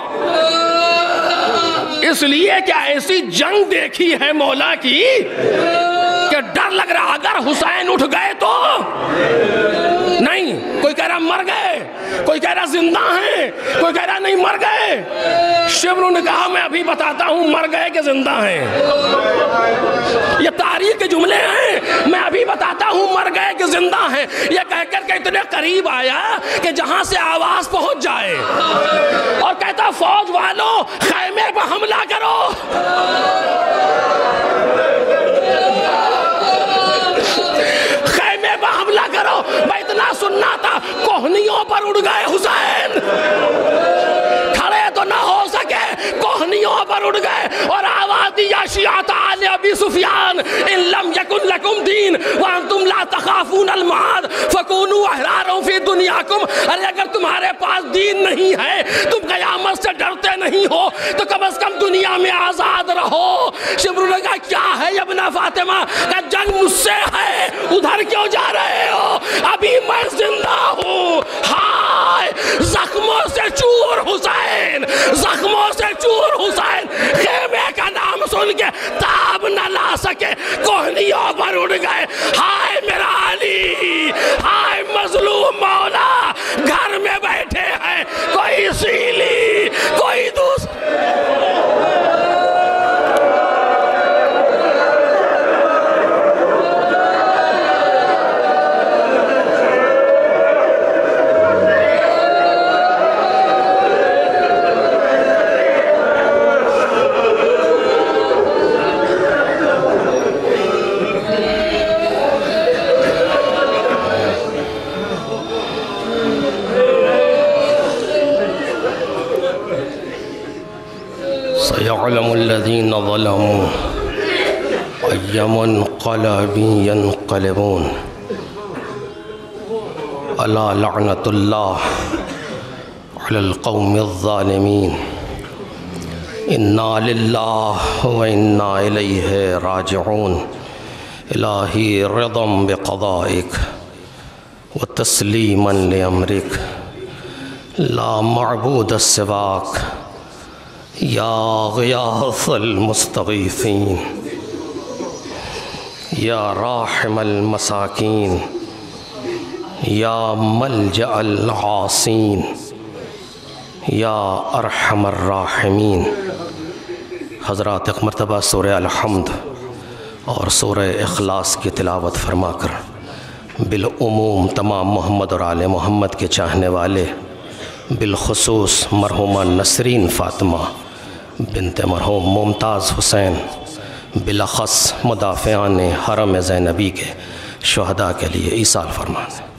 اس لیے کہ ایسی جنگ دیکھی ہے مولا کی کہ ڈر لگ رہا اگر حسین اٹھ گئے تو نہیں، کوئی کہہ رہا مر گئے، کوئی کہہ رہا زندہ ہیں، کوئی کہہ رہا نہیں مر گئے۔ شبر نے کہا میں ابھی بتاتا ہوں مر گئے کہ زندہ ہیں، یہ تاریخ کے جملے ہیں، میں ابھی بتاتا ہوں مر گئے کہ زندہ ہیں۔ یہ کہہ کر کے اتنے قریب آیا کہ جہاں سے آواز پہنچ جائے، اور کہتا فوج والوں خیمے پر حملہ کرو۔ خیمے پر حملہ کرو۔ میں اتنا سننا تھا، کوہنیوں پر اڑ گئے حسین، کھڑے تو نہ ہو سکے، کوہنیوں پر اڑ گئے، اور آواز دی یا شیعہ آل ابی سفیان ان لم یکن لکم دین وانتم لا تخافون المعاد فکونوا احرارا فی دنیاکم۔ ارے اگر تمہارے پاس دین نہیں ہے، تم قیامت سے ڈرتے نہیں ہو، تو کم از کم دنیا میں آزاد رہو۔ شبر نے کہا کیا ہے ابن فاطمہ؟ کہ جنگ مجھ سے ہے، ادھر کیوں جا رہے ہو؟ ابھی میں زندہ ہوں۔ ہائے زخموں سے چور حسین، زخموں سے چور حسین، خیمے کا نام سن کے تاب نہ لا سکے، کوہنیوں پر اڑ گئے۔ ہائے میرا علی، ہائے مظلوم مولا، گھر میں بیٹھے ہیں، کوئی سیلی، کوئی دوسرا۔ سيعلم الذين ظلموا أي أي منقلب ينقلبون ألا لعنة الله على القوم الظالمين إنا لله وإنا إليه راجعون إلهي رضا بقضائك وتسليما لأمرك لا معبود سواك يا غياث المستغيثين يا راحم المساكين يا ملجأ العاصين يا أرحم الراحمين۔ حضرات ایک مرتبہ سورہ الحمد اور سورہ اخلاص کی تلاوت فرما کر بالعموم تمام محمد اور آل محمد کے چاہنے والے، بالخصوص مرحومہ نسرین فاطمہ بنت مرحوم ممتاز حسین، بالاخص مدافعان حرم زینبی کے شہداء کے لیے ایصال فرمائیں۔